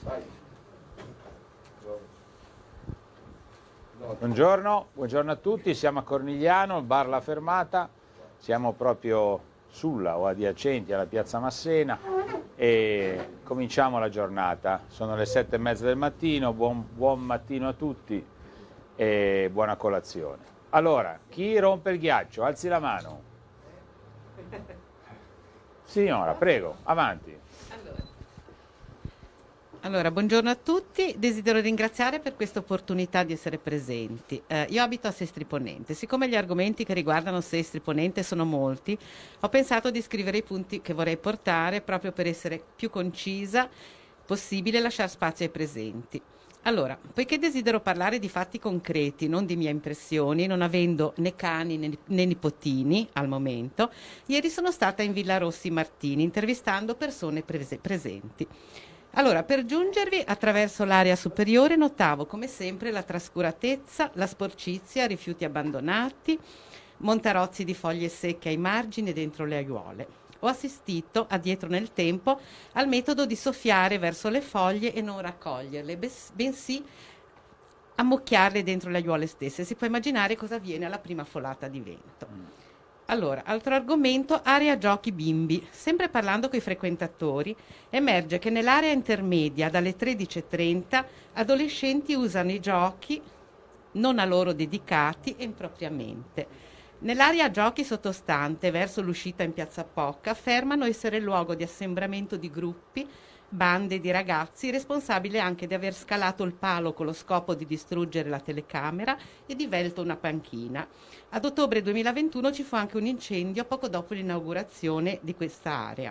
Buongiorno, buongiorno a tutti, siamo a Cornigliano, bar La Fermata, siamo proprio sulla o adiacenti alla piazza Massena e cominciamo la giornata. Sono le 7:30 del mattino, buon mattino a tutti e buona colazione. Allora, chi rompe il ghiaccio? Alzi la mano. Signora, prego, avanti. Allora, buongiorno a tutti, desidero ringraziare per questa opportunità di essere presenti. Io abito a Sestri Ponente, siccome gli argomenti che riguardano Sestri Ponente sono molti, ho pensato di scrivere i punti che vorrei portare proprio per essere più concisa possibile e lasciare spazio ai presenti. Allora, poiché desidero parlare di fatti concreti, non di mie impressioni, non avendo né cani né nipotini al momento, ieri sono stata in Villa Rossi Martini intervistando persone presenti. Allora, per giungervi attraverso l'area superiore notavo come sempre la trascuratezza, la sporcizia, rifiuti abbandonati, montarozzi di foglie secche ai margini e dentro le aiuole. Ho assistito, addietro nel tempo, al metodo di soffiare verso le foglie e non raccoglierle, bensì ammucchiarle dentro le aiuole stesse. Si può immaginare cosa avviene alla prima folata di vento. Allora, altro argomento, area giochi bimbi. Sempre parlando con i frequentatori, emerge che nell'area intermedia dalle 13:30 adolescenti usano i giochi non a loro dedicati e impropriamente. Nell'area giochi sottostante, verso l'uscita in Piazza Pocca, affermano essere luogo di assembramento di gruppi, bande di ragazzi, responsabile anche di aver scalato il palo con lo scopo di distruggere la telecamera e divelto una panchina. Ad ottobre 2021 ci fu anche un incendio poco dopo l'inaugurazione di questa area.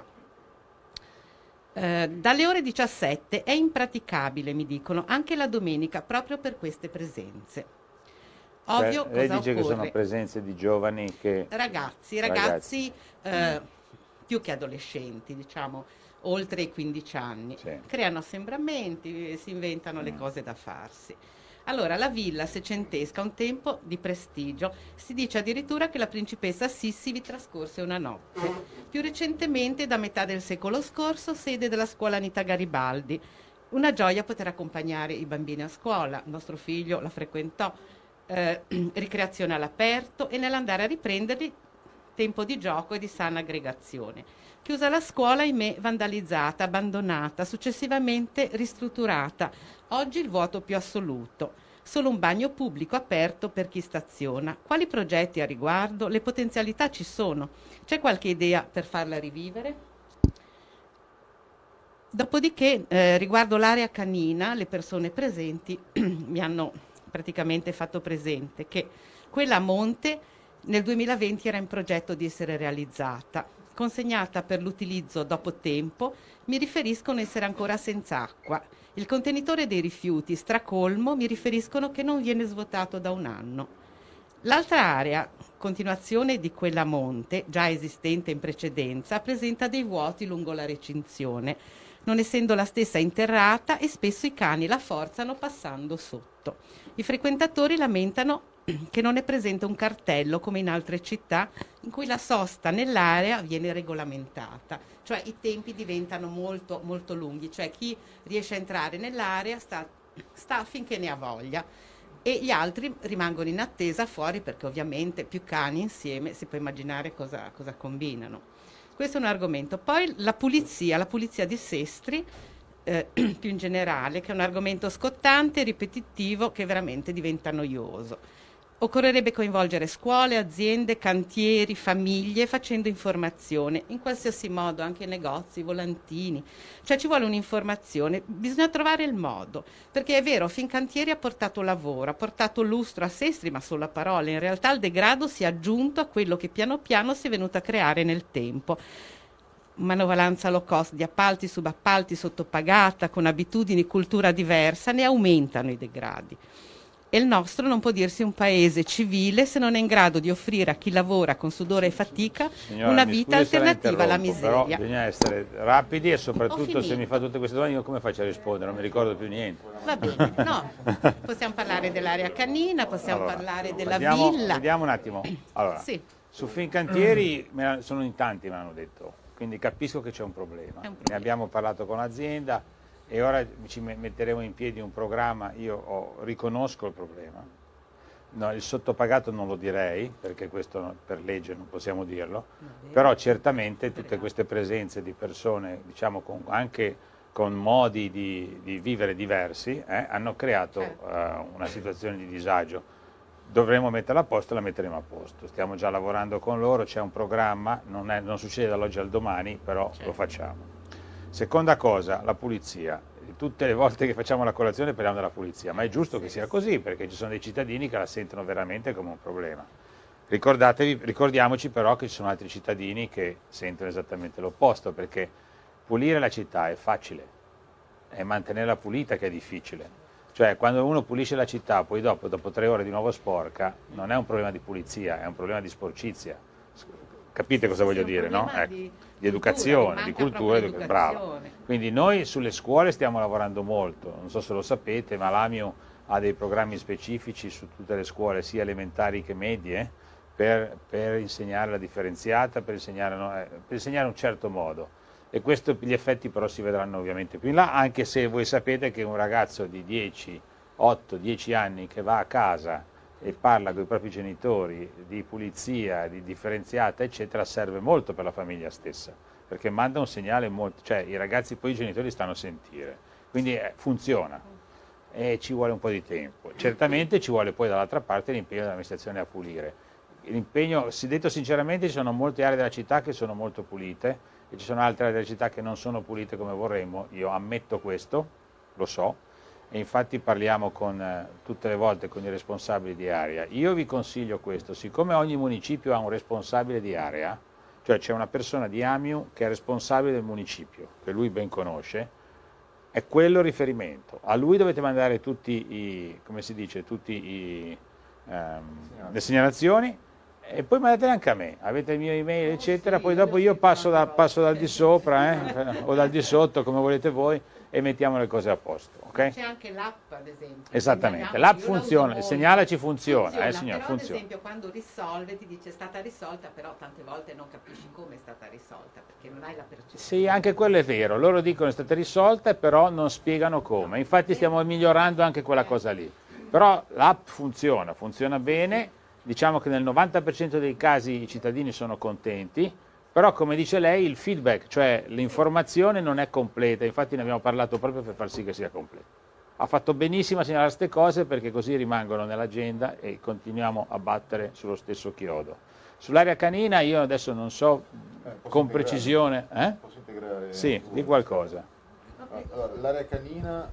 Dalle ore 17 è impraticabile, mi dicono, anche la domenica, proprio per queste presenze. Ovvio, Beh, lei cosa dice occorre? che sono presenze di giovani che... Ragazzi più che adolescenti, diciamo, oltre i 15 anni. Sì. Creano assembramenti, si inventano le cose da farsi. Allora, la villa secentesca, un tempo di prestigio, si dice addirittura che la principessa Sissi vi trascorse una notte. Più recentemente, da metà del secolo scorso, sede della scuola Anita Garibaldi. Una gioia poter accompagnare i bambini a scuola, il nostro figlio la frequentò, ricreazione all'aperto e nell'andare a riprenderli tempo di gioco e di sana aggregazione. Chiusa la scuola, ahimè, vandalizzata, abbandonata, successivamente ristrutturata. Oggi il vuoto più assoluto. Solo un bagno pubblico aperto per chi staziona. Quali progetti a riguardo? Le potenzialità ci sono. C'è qualche idea per farla rivivere? Dopodiché, riguardo l'area canina, le persone presenti mi hanno praticamente fatto presente che quella a monte nel 2020 era in progetto di essere realizzata. Consegnata per l'utilizzo dopo tempo, mi riferiscono essere ancora senza acqua. Il contenitore dei rifiuti stracolmo mi riferiscono che non viene svuotato da un anno. L'altra area, continuazione di quella a monte, già esistente in precedenza, presenta dei vuoti lungo la recinzione, non essendo la stessa interrata e spesso i cani la forzano passando sotto. I frequentatori lamentano che non è presente un cartello come in altre città in cui la sosta nell'area viene regolamentata, cioè i tempi diventano molto, molto lunghi, cioè chi riesce a entrare nell'area sta finché ne ha voglia e gli altri rimangono in attesa fuori perché ovviamente più cani insieme si può immaginare cosa combinano. Questo è un argomento. Poi la pulizia di Sestri, più in generale, che è un argomento scottante, ripetitivo, che veramente diventa noioso. Occorrerebbe coinvolgere scuole, aziende, cantieri, famiglie, facendo informazione, in qualsiasi modo, anche negozi, volantini. Cioè ci vuole un'informazione, bisogna trovare il modo, perché è vero, Fincantieri ha portato lavoro, ha portato lustro a Sestri, ma solo a parole. In realtà il degrado si è aggiunto a quello che piano piano si è venuto a creare nel tempo. Manovalanza low cost di appalti, subappalti, sottopagata, con abitudini, cultura diversa, ne aumentano i degradi. E il nostro non può dirsi un paese civile se non è in grado di offrire a chi lavora con sudore e fatica una vita alternativa alla miseria. Però bisogna essere rapidi e soprattutto se mi fa tutte queste domande io come faccio a rispondere? Non mi ricordo più niente. Va bene, no, possiamo parlare dell'area canina, possiamo parlare della villa. Vediamo un attimo. Allora, sì. Su Fincantieri sono in tanti, mi hanno detto, quindi capisco che c'è un problema. Ne abbiamo parlato con l'azienda e ora ci metteremo in piedi un programma. Io riconosco il problema, no, il sottopagato non lo direi, perché questo per legge non possiamo dirlo, però certamente tutte queste presenze di persone, diciamo, anche con modi di vivere diversi, hanno creato una situazione di disagio. Dovremo metterla a posto e la metteremo a posto. Stiamo già lavorando con loro, c'è un programma, non succede dall'oggi al domani, però lo facciamo. Seconda cosa, la pulizia. Tutte le volte che facciamo la colazione parliamo della pulizia, ma è giusto che sia così, perché ci sono dei cittadini che la sentono veramente come un problema. Ricordiamoci però che ci sono altri cittadini che sentono esattamente l'opposto, perché pulire la città è facile, è mantenerla pulita che è difficile. Cioè, quando uno pulisce la città, poi dopo 3 ore di nuovo sporca, non è un problema di pulizia, è un problema di sporcizia. Capite cosa voglio dire, no? Ecco, di educazione, di cultura, bravo. Quindi noi sulle scuole stiamo lavorando molto, non so se lo sapete, ma l'AMIU ha dei programmi specifici su tutte le scuole, sia elementari che medie, per insegnare la differenziata, per insegnare un certo modo. E gli effetti però si vedranno ovviamente più in là, anche se voi sapete che un ragazzo di 8-10 anni che va a casa e parla con i propri genitori di pulizia, di differenziata, eccetera, serve molto per la famiglia stessa, perché manda un segnale molto, cioè i ragazzi poi i genitori stanno a sentire, quindi funziona e ci vuole un po' di tempo. Certamente ci vuole poi dall'altra parte l'impegno dell'amministrazione a pulire. L'impegno, detto sinceramente, ci sono molte aree della città che sono molto pulite e ci sono altre aree della città che non sono pulite come vorremmo, io ammetto questo, lo so, e infatti parliamo tutte le volte con i responsabili di area. Io vi consiglio questo, siccome ogni municipio ha un responsabile di area, cioè c'è una persona di AMIU che è responsabile del municipio, che lui ben conosce, è quello il riferimento. A lui dovete mandare le segnalazioni, e poi mandatele anche a me, avete il mio email eccetera, poi dopo io passo dal di sopra o dal di sotto come volete voi e mettiamo le cose a posto, ok? C'è anche l'app ad esempio. Esattamente, l'app funziona, il segnalaci funziona, signora, però funziona. ad esempio quando risolve ti dice è stata risolta, però tante volte non capisci come è stata risolta, perché non hai la percezione. Sì, anche quello è vero, loro dicono è stata risolta però non spiegano come, infatti stiamo migliorando anche quella cosa lì, però l'app funziona bene. Diciamo che nel 90% dei casi i cittadini sono contenti, però come dice lei il feedback, cioè l'informazione non è completa, infatti ne abbiamo parlato proprio per far sì che sia completa. Ha fatto benissimo a segnalare queste cose perché così rimangono nell'agenda e continuiamo a battere sullo stesso chiodo. Sull'area canina io adesso non so con precisione... Posso integrare? Sì, di qualcosa. Allora, l'area canina...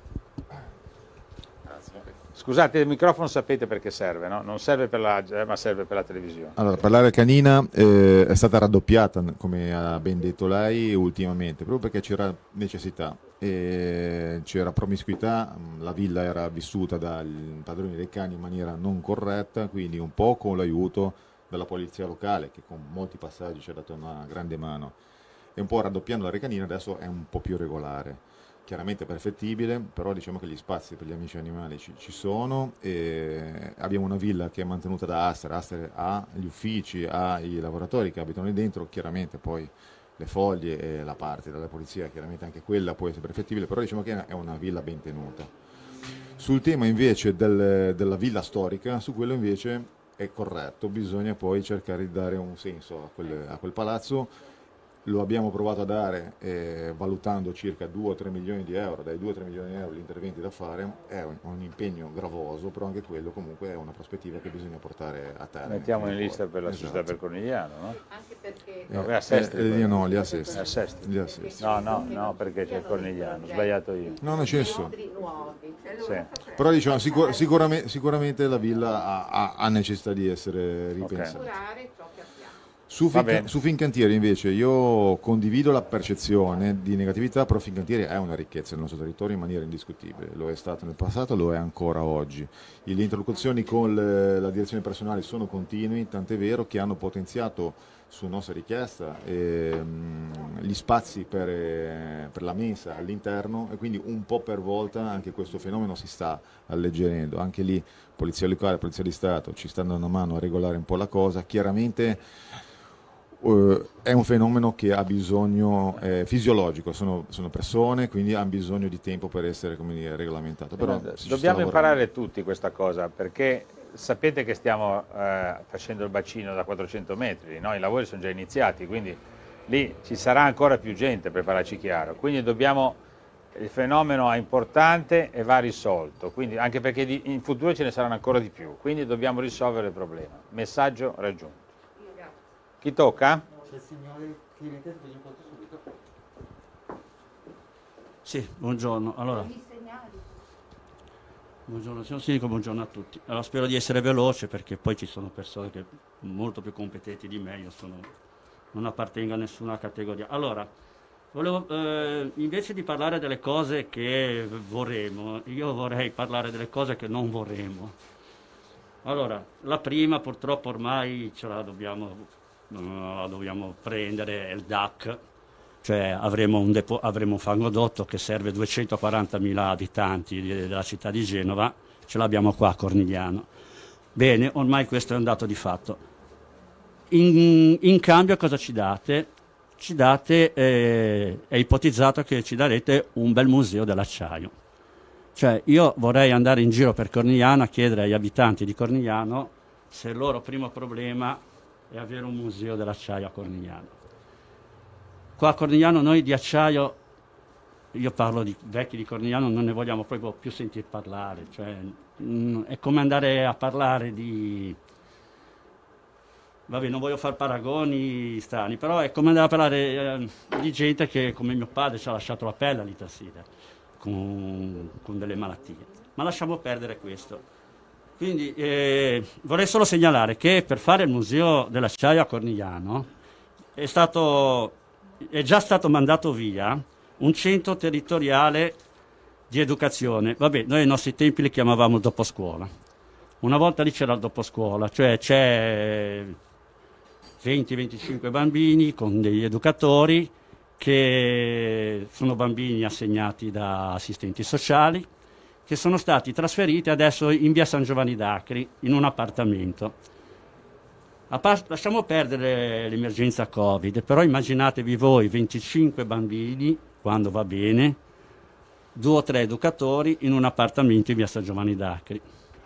Grazie. Scusate, il microfono sapete perché serve, no? Non serve ma serve per la televisione. Allora, per l'area canina è stata raddoppiata, come ha ben detto lei, ultimamente, proprio perché c'era necessità, c'era promiscuità, la villa era vissuta dai padroni dei cani in maniera non corretta, quindi un po' con l'aiuto della polizia locale, che con molti passaggi ci ha dato una grande mano, e un po' raddoppiando l'area canina adesso è un po' più regolare. Chiaramente perfettibile, però diciamo che gli spazi per gli amici animali ci sono, e abbiamo una villa che è mantenuta da Aster ha gli uffici, ha i lavoratori che abitano lì dentro, chiaramente poi le foglie e la parte della polizia, chiaramente anche quella può essere perfettibile, però diciamo che è una villa ben tenuta. Sul tema invece della villa storica, su quello invece è corretto, bisogna poi cercare di dare un senso a quel palazzo. Lo abbiamo provato a dare valutando circa 2 o 3 milioni di euro, dai 2 o 3 milioni di euro gli interventi da fare, è un impegno gravoso, però anche quello comunque è una prospettiva che bisogna portare a termine. Mettiamo in lista per la società per Cornigliano, no? Anche perché... a Sestri, no, li ha Sestri. a Sestri. Li ha Sestri. No, perché c'è il Cornigliano, ho sbagliato io. No, non c'è nessuno. Sì. Però diciamo sicuramente la villa ha necessità di essere ripensata. Okay. Su Fincantieri invece io condivido la percezione di negatività, però Fincantieri è una ricchezza nel nostro territorio in maniera indiscutibile, lo è stato nel passato, lo è ancora oggi. Le interlocuzioni con la direzione personale sono continui, tant'è vero che hanno potenziato su nostra richiesta gli spazi per la mensa all'interno, e quindi un po' per volta anche questo fenomeno si sta alleggerendo. Anche lì Polizia locale, Polizia di Stato ci stanno dando una mano a regolare un po' la cosa. Chiaramente è un fenomeno che ha bisogno fisiologico, sono persone, quindi hanno bisogno di tempo per essere, come dire, regolamentato. Però dobbiamo imparare tutti questa cosa, perché sapete che stiamo facendo il bacino da 400 metri, no? I lavori sono già iniziati, quindi lì ci sarà ancora più gente per parlarci chiaro, quindi il fenomeno è importante e va risolto, quindi, anche perché in futuro ce ne saranno ancora di più, quindi dobbiamo risolvere il problema. Messaggio raggiunto. Chi tocca? C'è il signore cliente, svegli un po' subito. Sì, buongiorno. Allora, buongiorno signor Sindaco, buongiorno a tutti. Allora, spero di essere veloce perché poi ci sono persone che molto più competenti di me, non appartengo a nessuna categoria. Allora, invece di parlare delle cose che vorremmo, io vorrei parlare delle cose che non vorremmo. Allora, la prima purtroppo ormai ce la dobbiamo prendere, è il DAC, cioè avremo un fangodotto che serve 240.000 abitanti della città di Genova, ce l'abbiamo qua a Cornigliano. Bene, ormai questo è un dato di fatto. In cambio cosa ci date? Ci date, è ipotizzato che ci darete un bel museo dell'acciaio. Cioè io vorrei andare in giro per Cornigliano a chiedere agli abitanti di Cornigliano se il loro primo problema è avere un museo dell'acciaio a Cornigliano. Qua a Cornigliano noi di acciaio, io parlo di vecchi di Cornigliano, non ne vogliamo proprio più sentire parlare, cioè, è come andare a parlare di... Vabbè, non voglio fare paragoni strani, però è come andare a parlare di gente che, come mio padre, ci ha lasciato la pelle all'Italside, con delle malattie. Ma lasciamo perdere questo. Quindi vorrei solo segnalare che per fare il museo dell'acciaio a Cornigliano è già stato mandato via un centro territoriale di educazione. Vabbè, noi ai nostri tempi li chiamavamo doposcuola. Una volta lì c'era il doposcuola, cioè c'è 20-25 bambini con degli educatori che sono bambini assegnati da assistenti sociali, che sono stati trasferiti adesso in via San Giovanni d'Acri, in un appartamento. Lasciamo perdere l'emergenza Covid, però immaginatevi voi 25 bambini, quando va bene, 2 o 3 educatori in un appartamento in via San Giovanni d'Acri.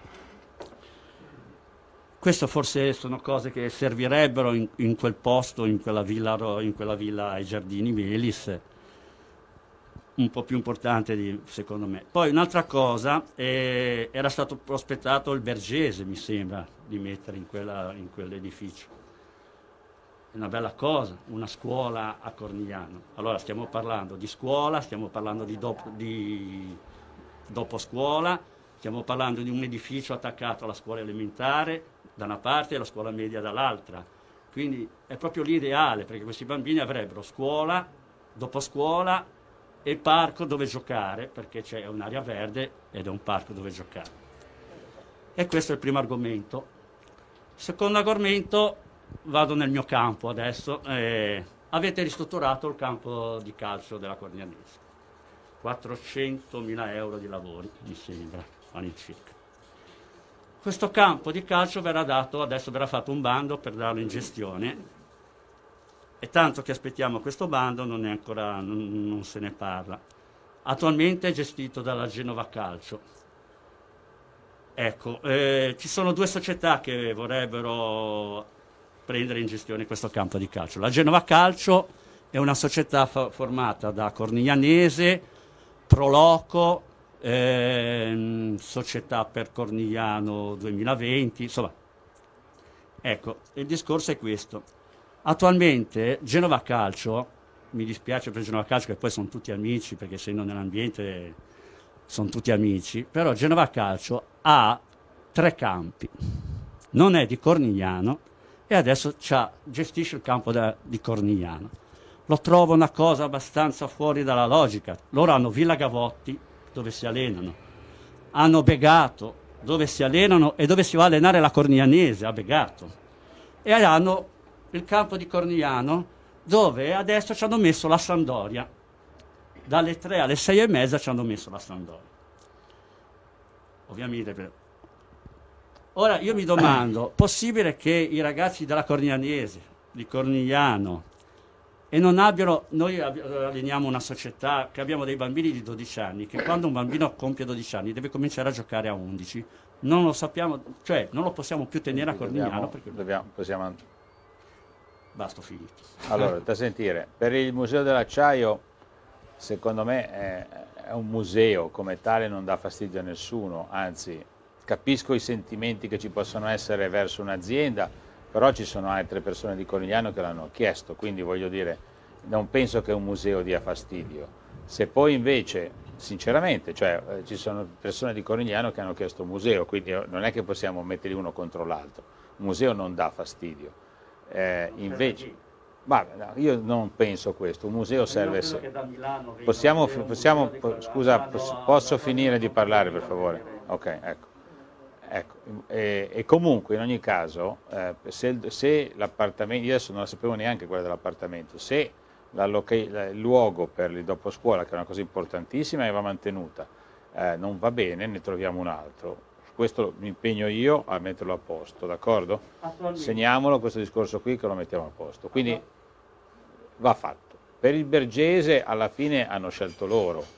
Questo forse sono cose che servirebbero in quel posto, in quella villa ai Giardini Melis, un po' più importante secondo me. Poi un'altra cosa, era stato prospettato il Bergese, mi sembra, di mettere in quell'edificio. È una bella cosa, una scuola a Cornigliano. Allora stiamo parlando di scuola, stiamo parlando di doposcuola, stiamo parlando di un edificio attaccato alla scuola elementare da una parte e alla scuola media dall'altra. Quindi è proprio l'ideale, perché questi bambini avrebbero scuola, doposcuola, e parco dove giocare, perché c'è un'area verde ed è un parco dove giocare. E questo è il primo argomento. Secondo argomento, vado nel mio campo adesso. Avete ristrutturato il campo di calcio della Corniglianese. 400.000 euro di lavori, mi sembra, all'incirca. Questo campo di calcio adesso verrà fatto un bando per darlo in gestione. E tanto che aspettiamo questo bando, non se ne parla. Attualmente è gestito dalla Genova Calcio. Ecco, ci sono 2 società che vorrebbero prendere in gestione questo campo di calcio. La Genova Calcio è una società formata da Corniglianese, Proloco, Società per Cornigliano 2020, insomma. Ecco, il discorso è questo. Attualmente Genova Calcio, mi dispiace per Genova Calcio che poi sono tutti amici, perché essendo nell'ambiente sono tutti amici, però Genova Calcio ha 3 campi, non è di Cornigliano e adesso gestisce il campo di Cornigliano. Lo trovo una cosa abbastanza fuori dalla logica. Loro hanno Villa Gavotti dove si allenano, hanno Begato dove si allenano e dove si va a allenare la Corniglianese a Begato, e hanno il campo di Cornigliano dove adesso ci hanno messo la Sampdoria, dalle 3 alle 6:30 ci hanno messo la Sampdoria. Ovviamente ora io mi domando, possibile che i ragazzi della Corniglianese, di Cornigliano e non abbiano, noi alleniamo una società che abbiamo dei bambini di 12 anni, che quando un bambino compie 12 anni deve cominciare a giocare a 11, non lo sappiamo, cioè non lo possiamo più tenere a Cornigliano perché possiamo... basta, ho finito. Allora, da sentire, per il Museo dell'Acciaio, secondo me è un museo, come tale non dà fastidio a nessuno, anzi capisco i sentimenti che ci possono essere verso un'azienda, però ci sono altre persone di Cornigliano che l'hanno chiesto, quindi voglio dire, non penso che un museo dia fastidio. Se poi invece, sinceramente, cioè, ci sono persone di Cornigliano che hanno chiesto un museo, quindi non è che possiamo metterli uno contro l'altro, un museo non dà fastidio. Invece, no, io non penso questo, un museo serve... Scusa, posso finire di parlare per favore? Ok, ecco. E comunque in ogni caso se l'appartamento, io adesso non la sapevo neanche quella dell'appartamento, se il luogo per il dopo scuola, che è una cosa importantissima e va mantenuta, non va bene, ne troviamo un altro. Questo mi impegno io a metterlo a posto, d'accordo? Segniamolo questo discorso qui che lo mettiamo a posto, quindi va fatto. Per il Bergese alla fine hanno scelto loro,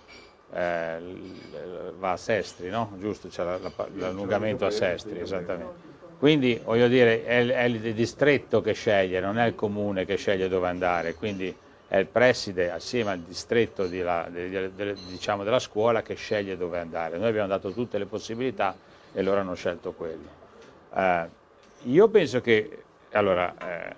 va a Sestri, no? Giusto, c'è l'allungamento a Sestri, esattamente. Quindi voglio dire, è il distretto che sceglie, non è il comune che sceglie dove andare, quindi è il preside assieme al distretto diciamo, della scuola che sceglie dove andare. Noi abbiamo dato tutte le possibilità e loro hanno scelto quello. Io penso che, allora,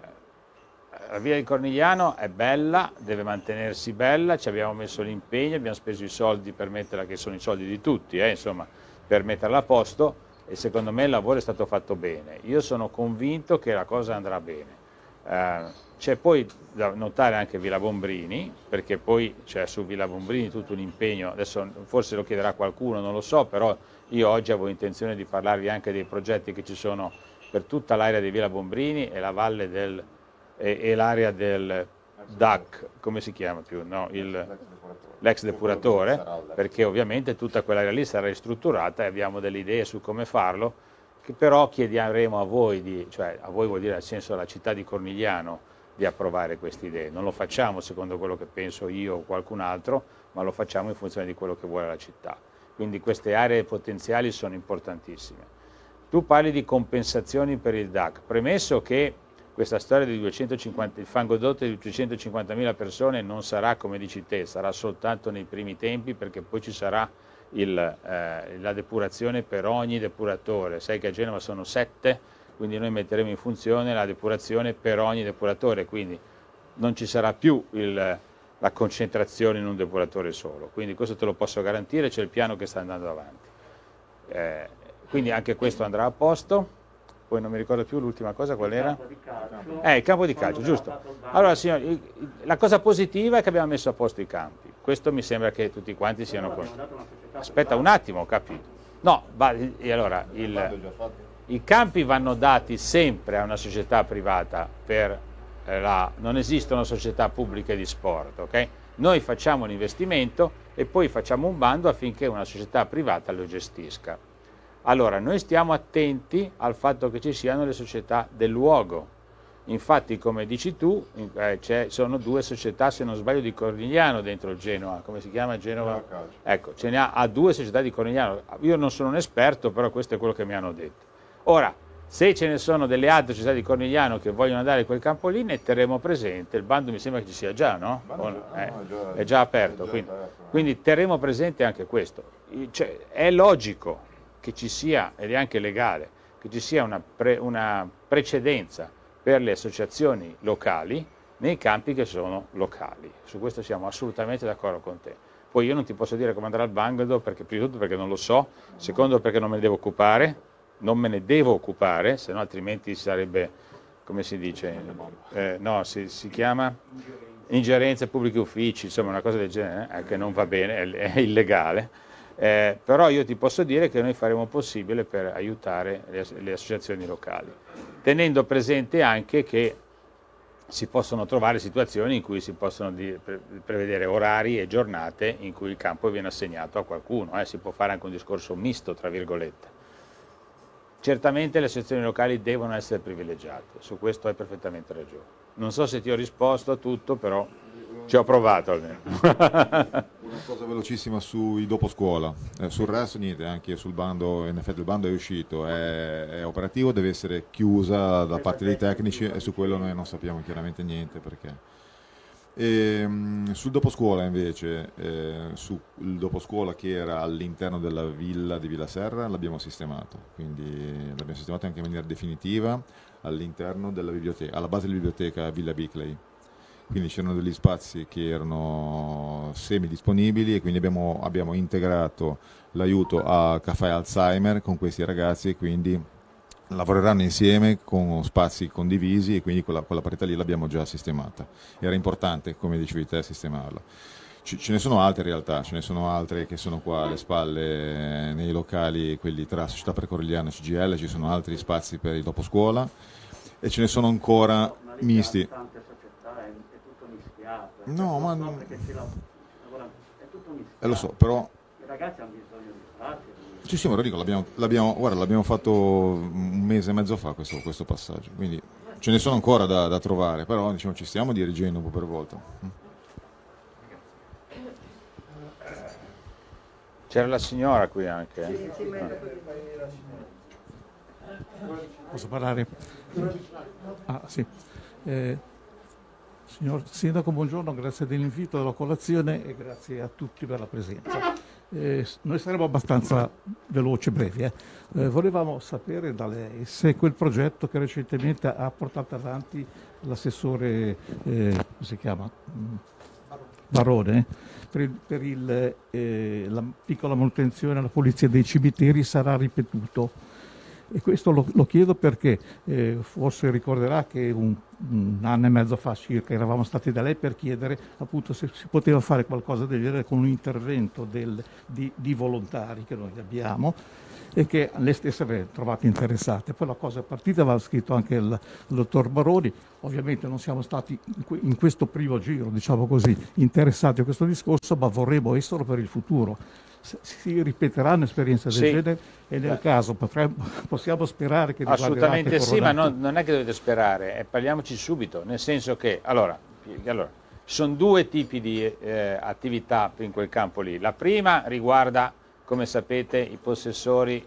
la via di Cornigliano è bella, deve mantenersi bella, ci abbiamo messo l'impegno, abbiamo speso i soldi per metterla, che sono i soldi di tutti, insomma, per metterla a posto, e secondo me il lavoro è stato fatto bene. Io sono convinto che la cosa andrà bene. C'è poi da notare anche Villa Bombrini, perché poi c'è su Villa Bombrini tutto un impegno, adesso forse lo chiederà qualcuno, non lo so, però io oggi avevo intenzione di parlarvi anche dei progetti che ci sono per tutta l'area di Villa Bombrini e la valle e l'area del DAC, come si chiama più? No? L'ex depuratore, perché ovviamente tutta quell'area lì sarà ristrutturata e abbiamo delle idee su come farlo, che però chiederemo a voi, cioè a voi vuol dire nel senso alla città di Cornigliano, di approvare queste idee. Non lo facciamo secondo quello che penso io o qualcun altro, ma lo facciamo in funzione di quello che vuole la città. Quindi queste aree potenziali sono importantissime. Tu parli di compensazioni per il DAC, premesso che questa storia di 250, il fangodotto di 250.000 persone non sarà come dici te, sarà soltanto nei primi tempi, perché poi ci sarà la depurazione per ogni depuratore. Sai che a Genova sono 7, quindi noi metteremo in funzione la depurazione per ogni depuratore, quindi non ci sarà più la concentrazione in un depuratore solo, quindi questo te lo posso garantire, c'è il piano che sta andando avanti. Quindi anche questo andrà a posto. Poi non mi ricordo più l'ultima cosa, qual era? Il campo di calcio, giusto. Allora signori, la cosa positiva è che abbiamo messo a posto i campi, questo mi sembra che tutti quanti siano contenti. Aspetta un attimo, ho capito. No, e allora, i campi vanno dati sempre a una società privata, non esistono società pubbliche di sport, ok? Noi facciamo un investimento e poi facciamo un bando affinché una società privata lo gestisca. Allora, noi stiamo attenti al fatto che ci siano le società del luogo. Infatti, come dici tu, sono 2 società, se non sbaglio, di Cornigliano dentro il Genoa. Come si chiama Genova? Ecco, ce ne ha 2 società di Cornigliano. Io non sono un esperto, però questo è quello che mi hanno detto. Ora, se ce ne sono delle altre società di Cornigliano che vogliono andare a quel campo lì, ne terremo presente. Il bando mi sembra che ci sia già, no? È già aperto, quindi terremo presente anche questo. Cioè, è logico che ci sia, ed è anche legale, che ci sia una precedenza per le associazioni locali nei campi che sono locali. Su questo siamo assolutamente d'accordo con te. Poi io non ti posso dire come andrà il bando, perché prima di tutto perché non lo so, secondo perché non me ne devo occupare, se no altrimenti sarebbe, come si dice, no, si chiama ingerenza ai pubblici uffici, insomma una cosa del genere, che non va bene, è illegale. Però io ti posso dire che noi faremo il possibile per aiutare le associazioni locali, tenendo presente anche che si possono trovare situazioni in cui si possono prevedere orari e giornate in cui il campo viene assegnato a qualcuno, si può fare anche un discorso misto, tra virgolette. certamente le associazioni locali devono essere privilegiate, su questo hai perfettamente ragione. Non so se ti ho risposto a tutto, però ci ho provato almeno. Una cosa velocissima sui dopo scuola, sul resto niente, anche sul bando, in effetti il bando è uscito, è operativo, deve essere chiusa da parte dei tecnici e su quello noi non sappiamo chiaramente niente perché. Sul dopo scuola invece, sul dopo scuola che era all'interno della villa di Villa Serra l'abbiamo sistemato, quindi l'abbiamo sistemato anche in maniera definitiva all'interno della biblioteca, alla base della biblioteca Villa Biclay. Quindi c'erano degli spazi che erano semi disponibili e quindi abbiamo integrato l'aiuto a Caffè Alzheimer con questi ragazzi e quindi lavoreranno insieme con spazi condivisi e quindi quella parete lì l'abbiamo già sistemata. Era importante, come dicevi te, sistemarla. Ce ne sono altre realtà, ce ne sono altre che sono qua alle spalle nei locali, quelli tra Società Precorigliana e CGL, ci sono altri spazi per il dopo scuola e ce ne sono ancora misti. No, ma è tutto mischiato. Lo so, però I ragazzi hanno bisogno di spazio. sì, me lo dico, l'abbiamo fatto un mese e mezzo fa questo passaggio, quindi ce ne sono ancora da trovare, però diciamo, ci stiamo dirigendo un po' per volta. C'era la signora qui anche. Posso parlare? Ah, sì. Signor Sindaco, buongiorno, grazie dell'invito alla colazione e grazie a tutti per la presenza. Noi saremo abbastanza veloci e brevi. Volevamo sapere da lei se quel progetto che recentemente ha portato avanti l'assessore, come si chiama? Barone, per la piccola manutenzione alla pulizia dei cimiteri sarà ripetuto. E questo lo chiedo perché forse ricorderà che un anno e mezzo fa circa eravamo stati da lei per chiedere appunto se si poteva fare qualcosa del genere con un intervento di volontari che noi abbiamo e che lei stessa aveva trovato interessate. Poi la cosa è partita, aveva scritto anche il dottor Baroni, ovviamente non siamo stati in questo primo giro, diciamo così, interessati a questo discorso, ma vorremmo esserlo per il futuro. Si ripeterà un'esperienza del genere e nel caso possiamo sperare che assolutamente sì, ma non è che dovete sperare, parliamoci subito, nel senso che allora ci sono due tipi di attività in quel campo lì. La prima riguarda, come sapete, i possessori,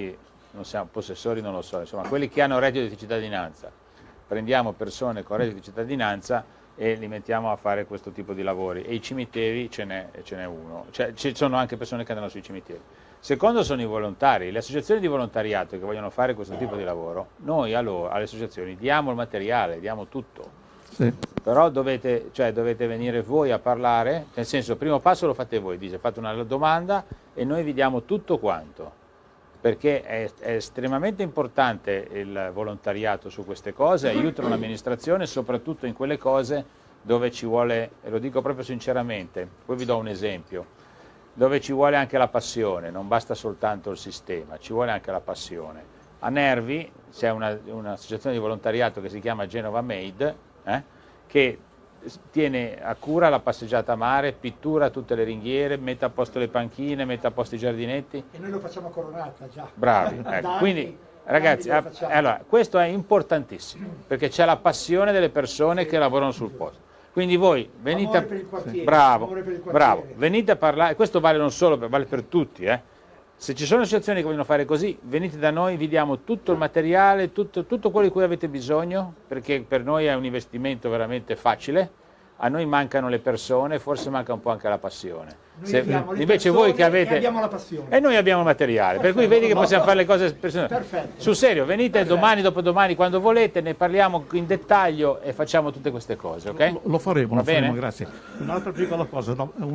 non lo so, insomma quelli che hanno reddito di cittadinanza. Prendiamo persone con reddito di cittadinanza e li mettiamo a fare questo tipo di lavori, e i cimiteri ce n'è uno, cioè ci sono anche persone che andano sui cimiteri. Secondo sono i volontari, le associazioni di volontariato che vogliono fare questo tipo di lavoro, noi alle associazioni diamo il materiale, diamo tutto, sì. Però dovete venire voi a parlare, nel senso il primo passo lo fate voi, fate una domanda e noi vi diamo tutto quanto. Perché è estremamente importante il volontariato su queste cose, aiutano l'amministrazione soprattutto in quelle cose dove ci vuole, e lo dico proprio sinceramente, poi vi do un esempio, dove ci vuole anche la passione, non basta soltanto il sistema, ci vuole anche la passione. A Nervi c'è un'associazione di volontariato che si chiama Genova Made, che tiene a cura la passeggiata a mare, pittura tutte le ringhiere, mette a posto le panchine, mette a posto i giardinetti. E noi lo facciamo a Coronata già. Bravi, ecco. Quindi ragazzi, allora, questo è importantissimo, perché c'è la passione delle persone che lavorano sul posto. Quindi voi venite bravo, venite a parlare, questo vale non solo vale per tutti, Se ci sono associazioni che vogliono fare così, venite da noi, vi diamo tutto il materiale, tutto quello di cui avete bisogno, perché per noi è un investimento veramente facile, a noi mancano le persone, forse manca un po' anche la passione. Invece voi che avete... abbiamo la passione. E noi abbiamo il materiale, per cui vedi che possiamo fare le cose personali. Perfetto. Sul serio, venite domani, dopodomani, quando volete, ne parliamo in dettaglio e facciamo tutte queste cose, ok? Lo faremo, grazie. Un'altra piccola cosa,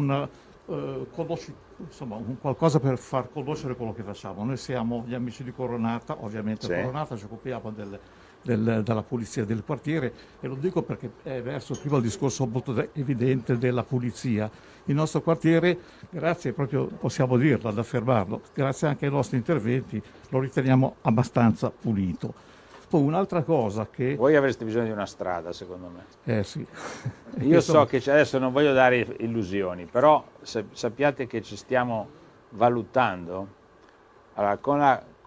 qualcosa per far conoscere quello che facciamo. Noi siamo gli amici di Coronata, ovviamente sì. Coronata ci occupiamo della pulizia del quartiere e lo dico perché è verso prima il discorso molto evidente della pulizia. Il nostro quartiere, grazie proprio, possiamo dirlo, ad affermarlo, grazie anche ai nostri interventi, lo riteniamo abbastanza pulito. Poi un'altra cosa che... Voi avreste bisogno di una strada, secondo me. Sì. Io so che adesso non voglio dare illusioni, però sappiate che ci stiamo valutando. Allora,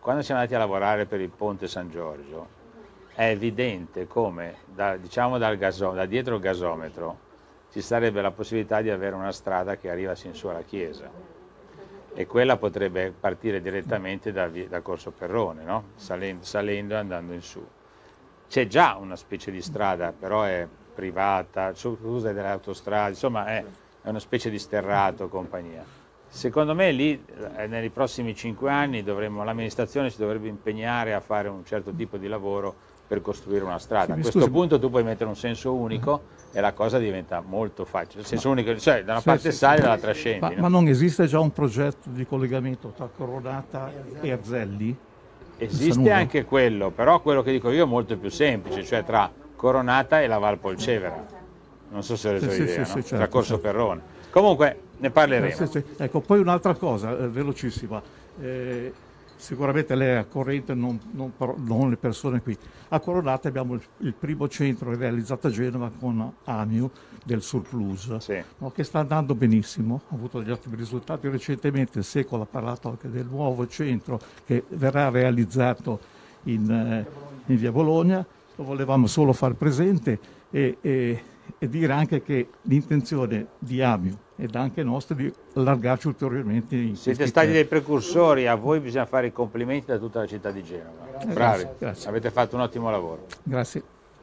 quando siamo andati a lavorare per il ponte San Giorgio, è evidente come da dietro il gasometro ci sarebbe la possibilità di avere una strada che arriva sin su alla chiesa, e quella potrebbe partire direttamente da Corso Perrone, no? salendo e andando in su. C'è già una specie di strada, però è privata, usa delle autostrade, insomma è una specie di sterrato, compagnia. Secondo me lì nei prossimi 5 anni l'amministrazione si dovrebbe impegnare a fare un certo tipo di lavoro per costruire una strada. A questo punto tu puoi mettere un senso unico e la cosa diventa molto facile. Il senso unico, cioè da una parte sali e dall'altra scendi. Ma non esiste già un progetto di collegamento tra Coronata e Erzelli? Esiste anche quello, però quello che dico io è molto più semplice, cioè tra Coronata e la Val Polcevera. Non so se avete idea, no? certo, tra Corso certo. Perrone. Comunque ne parleremo. Ecco, poi un'altra cosa, velocissima. Sicuramente lei è a corrente, non le persone qui. A Coronata abbiamo il primo centro realizzato a Genova con AMIU del surplus, no, che sta andando benissimo, ha avuto degli ottimi risultati. Recentemente il Secolo ha parlato anche del nuovo centro che verrà realizzato in via Bologna. Lo volevamo solo far presente e dire anche che l'intenzione di AMIU ed anche nostra di allargarci ulteriormente in Siete stati dei precursori, a voi bisogna fare i complimenti da tutta la città di Genova. Bravi, grazie. Avete fatto un ottimo lavoro. Grazie.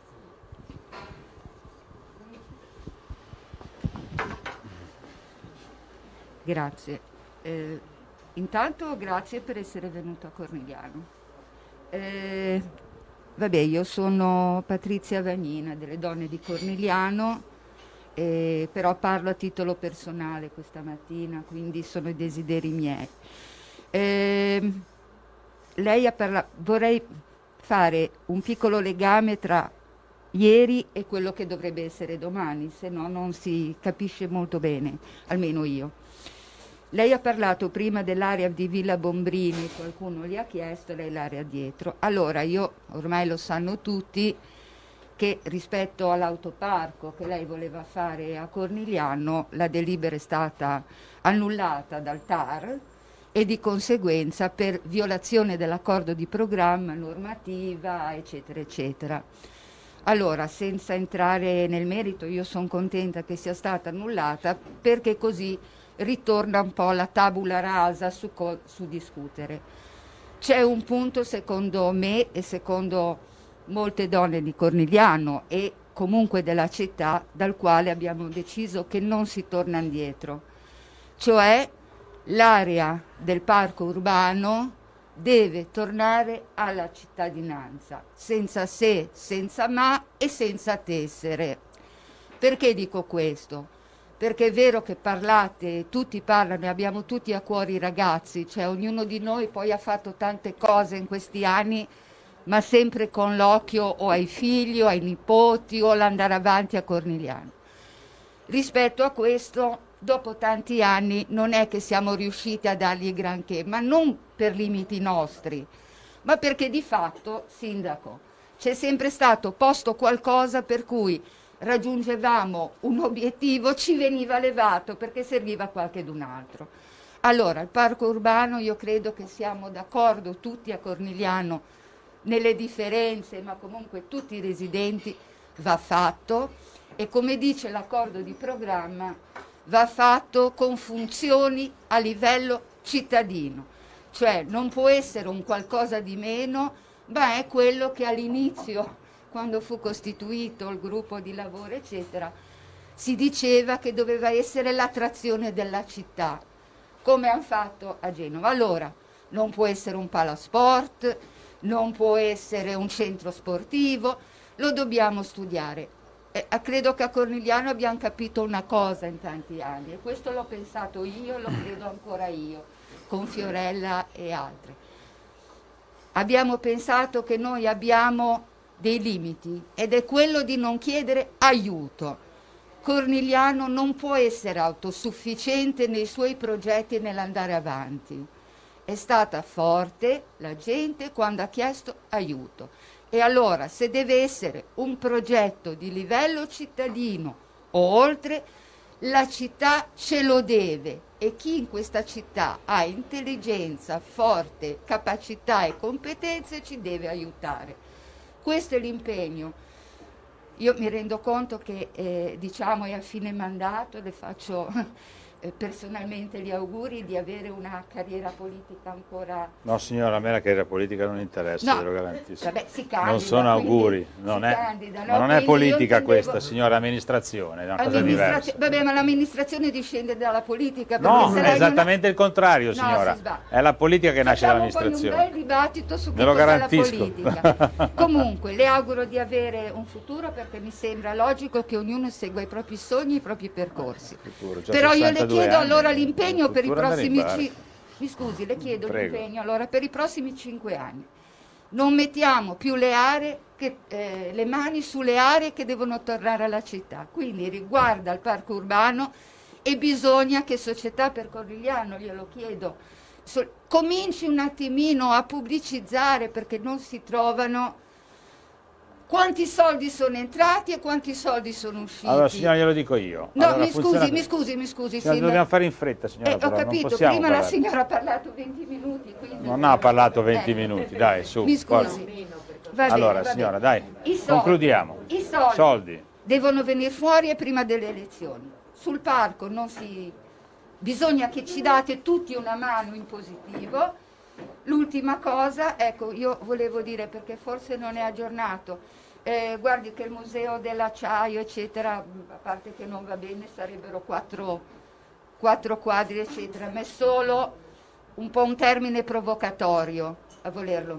Grazie. Intanto grazie per essere venuto a Cornigliano. Vabbè, io sono Patrizia Vagnina delle Donne di Cornigliano, però parlo a titolo personale questa mattina, quindi sono i desideri miei. Lei ha parlato, vorrei fare un piccolo legame tra ieri e quello che dovrebbe essere domani, se no non si capisce molto bene, almeno io. Lei ha parlato prima dell'area di Villa Bombrini, qualcuno gli ha chiesto, lei l'area dietro. Allora, io ormai lo sanno tutti che rispetto all'autoparco che lei voleva fare a Cornigliano, la delibera è stata annullata dal TAR e di conseguenza per violazione dell'accordo di programma, normativa, eccetera, eccetera. Allora, senza entrare nel merito, io sono contenta che sia stata annullata perché così ritorna un po' la tabula rasa su discutere. C'è un punto, secondo me e secondo molte donne di Cornigliano e comunque della città, dal quale abbiamo deciso che non si torna indietro, cioè l'area del parco urbano deve tornare alla cittadinanza, senza se, senza ma e senza tessere. Perché dico questo? Perché è vero che parlate, tutti parlano e abbiamo tutti a cuore i ragazzi, cioè ognuno di noi poi ha fatto tante cose in questi anni, ma sempre con l'occhio o ai figli o ai nipoti o all'andare avanti a Cornigliano. Rispetto a questo, dopo tanti anni, non è che siamo riusciti a dargli granché, ma non per limiti nostri, ma perché di fatto, sindaco, c'è sempre stato posto qualcosa per cui raggiungevamo un obiettivo, ci veniva levato perché serviva qualcun altro. Allora, il parco urbano, io credo che siamo d'accordo tutti a Cornigliano nelle differenze, ma comunque tutti i residenti, va fatto e come dice l'accordo di programma va fatto con funzioni a livello cittadino, cioè non può essere un qualcosa di meno, ma è quello che all'inizio, quando fu costituito il gruppo di lavoro, eccetera, si diceva che doveva essere l'attrazione della città, come hanno fatto a Genova. Allora, non può essere un palasport, non può essere un centro sportivo, lo dobbiamo studiare. Credo che a Cornigliano abbiamo capito una cosa in tanti anni, e questo l'ho pensato io, lo credo ancora io, con Fiorella e altri. Abbiamo pensato che noi abbiamo dei limiti ed è quello di non chiedere aiuto. Cornigliano non può essere autosufficiente nei suoi progetti e nell'andare avanti. È stata forte la gente quando ha chiesto aiuto. E allora, se deve essere un progetto di livello cittadino o oltre, La città ce lo deve e chi in questa città ha intelligenza, forte, capacità e competenze ci deve aiutare. Questo è l'impegno. Io mi rendo conto che diciamo è a fine mandato, le faccio personalmente gli auguri di avere una carriera politica ancora... No signora, a me la carriera politica non interessa, No, ve lo garantisco. vabbè, si candida, non sono auguri, non è, candida, no? ma non è Quindi politica io intendevo- questa, signora, amministrazione, è una cosa diversa. Vabbè, ma l'amministrazione discende dalla politica. perché No, se è lei non ha- esattamente il contrario, No, signora. si sbaglia. È la politica che nasce Facciamo poi dall'amministrazione. un bel dibattito su che Me lo cos'è la garantisco. politica. Comunque, le auguro di avere un futuro perché mi sembra logico che ognuno segua i propri sogni, i propri percorsi. Futuro, già Però io le 62 chiedo anni, allora l'impegno per i futuro andare in prossimi bar. mi scusi, le chiedo Prego. l'impegno allora per i prossimi 5 anni. Non mettiamo più le mani sulle aree che devono tornare alla città. Quindi riguarda il parco urbano e bisogna che Società per Corigliano, glielo chiedo, cominci un attimino a pubblicizzare perché non si trovano quanti soldi sono entrati e quanti soldi sono usciti. Allora signora, glielo dico io. No, Allora, mi funziona- scusi. Signora, dobbiamo fare in fretta, signora, Ho però non capito, possiamo prima la parlare. signora ha parlato 20 minuti. Quindi Non ha parlato 20 Ecco. minuti, dai, su. Mi forza. scusi. Va bene, Allora, va signora, bene. dai, I soldi, concludiamo. I Soldi. devono venire fuori e prima delle elezioni. Sul parco non si... Bisogna che ci date tutti una mano in positivo. L'ultima cosa, ecco, io volevo dire perché forse non è aggiornato. Guardi che il museo dell'acciaio, eccetera, a parte che non va bene, sarebbero quattro quadri, eccetera, ma è solo un po' un termine provocatorio a volerlo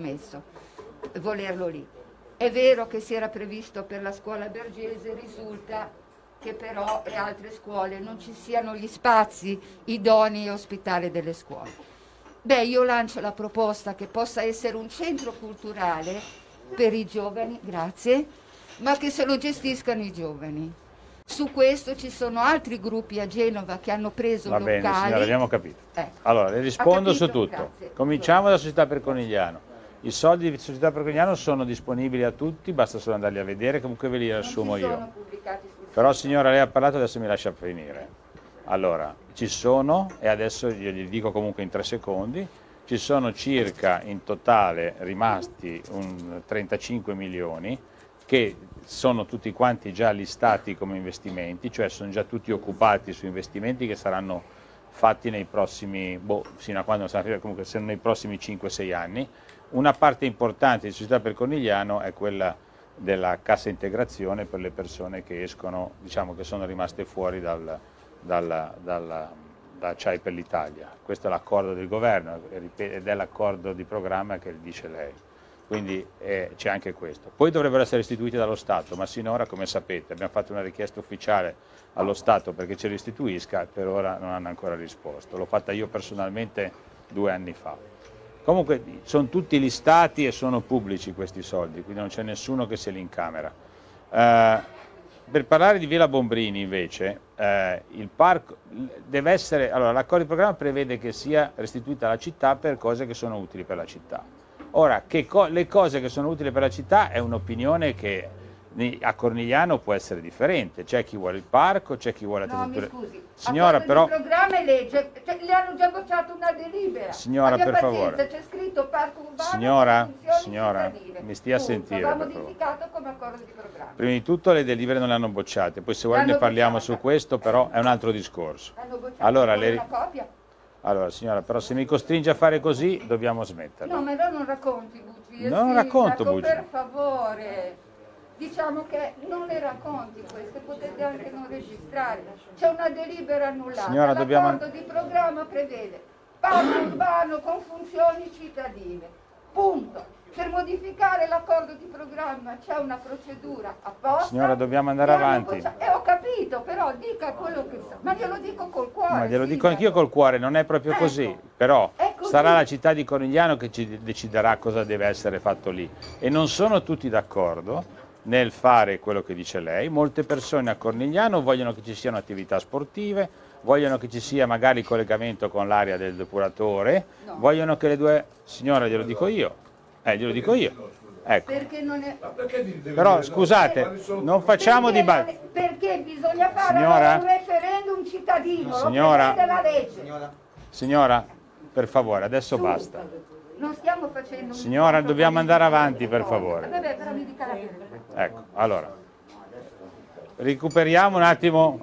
lì. È vero che si era previsto per la scuola Bergese, risulta che però e altre scuole non ci siano gli spazi idonei a ospitare delle scuole. Beh, io lancio la proposta che possa essere un centro culturale per i giovani, grazie, ma che se lo gestiscano i giovani. Su questo ci sono altri gruppi a Genova che hanno preso Va locali. bene, signora, abbiamo capito. Ecco. Allora, le rispondo Ha capito? su tutto. Grazie. Cominciamo dalla Società per Conigliano. I soldi di Società per Conigliano sono disponibili a tutti, basta solo andarli a vedere, comunque ve li riassumo Non ci io. sono pubblicati sul Però sito. signora, lei ha parlato, adesso mi lascia finire. Allora, ci sono, e adesso io gli dico comunque in 3 secondi, ci sono circa in totale rimasti 35 milioni che sono tutti quanti già listati come investimenti, cioè sono già tutti occupati su investimenti che saranno fatti nei prossimi, fino a quando saranno, comunque sono nei prossimi 5-6 anni. Una parte importante di Società per Conigliano è quella della cassa integrazione per le persone che escono, diciamo che sono rimaste fuori da CHAI per l'Italia. Questo è l'accordo del governo ed è l'accordo di programma che dice lei. Quindi c'è anche questo. Poi dovrebbero essere restituiti dallo Stato, ma sinora, come sapete, abbiamo fatto una richiesta ufficiale allo Stato perché ci restituisca, per ora non hanno ancora risposto. L'ho fatta io personalmente 2 anni fa. Comunque sono tutti listati e sono pubblici questi soldi, quindi non c'è nessuno che se li incamera. Per parlare di Villa Bombrini invece, il parco deve essere, allora l'accordo di programma prevede che sia restituita alla città per cose che sono utili per la città. Ora, le cose che sono utili per la città è un'opinione che a Cornigliano può essere differente, c'è chi vuole il parco, c'è chi vuole la No, mi tetratura. scusi, Signora, però, il programma è legge, le hanno già bocciato una delibera. Signora, Abbia per pazienza, favore. c'è scritto parco urbano. Signora, funzioni signora, cittadine. mi stia a Punto. sentire, Va per favore. modificato come accordo di programma. prima di tutto le delibere non le hanno bocciate, poi se vuole ne L'hanno parliamo bocciata. su questo, però è un altro discorso. Hanno bocciato Allora, vuole le- una copia? Allora signora, però se mi costringe a fare così dobbiamo smetterla. No, ma no, non racconti bugie. Non racconto bugie. Per favore. Diciamo che non le racconti queste, potete anche non registrare. C'è una delibera annullata. Signora, dobbiamo- L'accordo di programma prevede parco urbano con funzioni cittadine. Punto. Per modificare l'accordo di programma c'è una procedura apposta. Signora, dobbiamo andare Li hanno avanti. bocciato. Ho capito, però dica quello che sa. Ma glielo dico col cuore. Ma glielo dico sindaco. anch'io col cuore, non è proprio Ecco, così, però è così. sarà la città di Corigliano che ci deciderà cosa deve essere fatto lì e non sono tutti d'accordo nel fare quello che dice lei. Molte persone a Cornigliano vogliono che ci siano attività sportive, vogliono che ci sia magari il collegamento con l'area del depuratore, No. vogliono che le due... Signora, glielo dico io, glielo dico io. Ecco. Perché non è... Però scusate, non facciamo dibattito. Perché bisogna fare Signora? un referendum cittadino, Signora? lo prevede la legge. Signora, per favore, adesso basta. Non stiamo facendo... Signora, dobbiamo andare avanti, per favore. Vabbè, però mi dica la verità. Ecco, allora, recuperiamo un attimo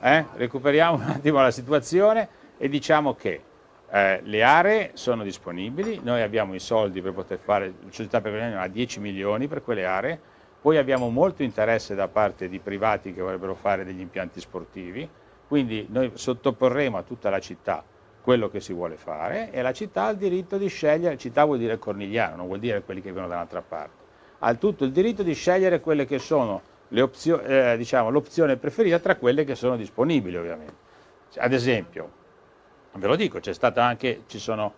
la situazione e diciamo che le aree sono disponibili, noi abbiamo i soldi per poter fare, la società per ha 10 milioni per quelle aree, poi abbiamo molto interesse da parte di privati che vorrebbero fare degli impianti sportivi, quindi noi sottoporremo a tutta la città quello che si vuole fare e la città ha il diritto di scegliere, città vuol dire Cornigliano, non vuol dire quelli che vivono dall'altra parte, ha tutto il diritto di scegliere quelle che sono le l'opzione preferita tra quelle che sono disponibili ovviamente. Ad esempio, ve lo dico, c'è stata anche, ci sono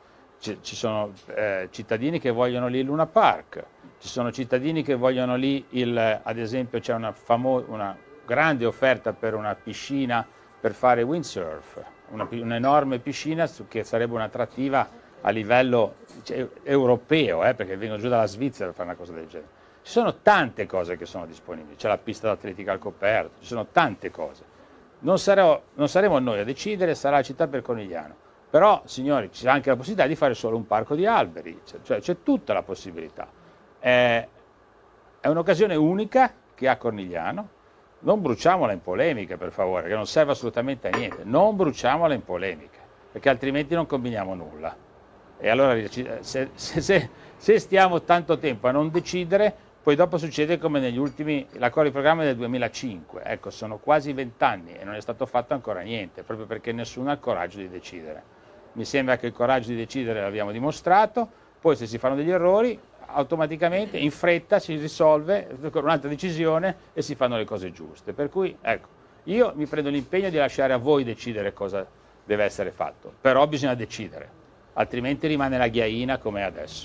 cittadini che vogliono lì il Luna Park, ci sono cittadini che vogliono lì ad esempio c'è una grande offerta per una piscina per fare windsurf, un'enorme piscina che sarebbe un'attrattiva a livello europeo, perché vengono giù dalla Svizzera per fare una cosa del genere. Ci sono tante cose che sono disponibili, c'è la pista d'atletica al coperto, ci sono tante cose. Non saremo noi a decidere, sarà la città per Cornigliano. Però, signori, c'è anche la possibilità di fare solo un parco di alberi, cioè c'è tutta la possibilità. È un'occasione unica che ha Cornigliano. Non bruciamola in polemiche, per favore, che non serve assolutamente a niente. Non bruciamola in polemiche, perché altrimenti non combiniamo nulla. E allora, se stiamo tanto tempo a non decidere, poi dopo succede come negli ultimi, l'accordo di programma è del 2005, ecco, sono quasi 20 anni e non è stato fatto ancora niente, proprio perché nessuno ha il coraggio di decidere. Mi sembra che il coraggio di decidere l'abbiamo dimostrato, poi se si fanno degli errori, automaticamente, in fretta, si risolve con un'altra decisione e si fanno le cose giuste. Per cui, ecco, io mi prendo l'impegno di lasciare a voi decidere cosa deve essere fatto, però bisogna decidere, altrimenti rimane la ghiaina come è adesso.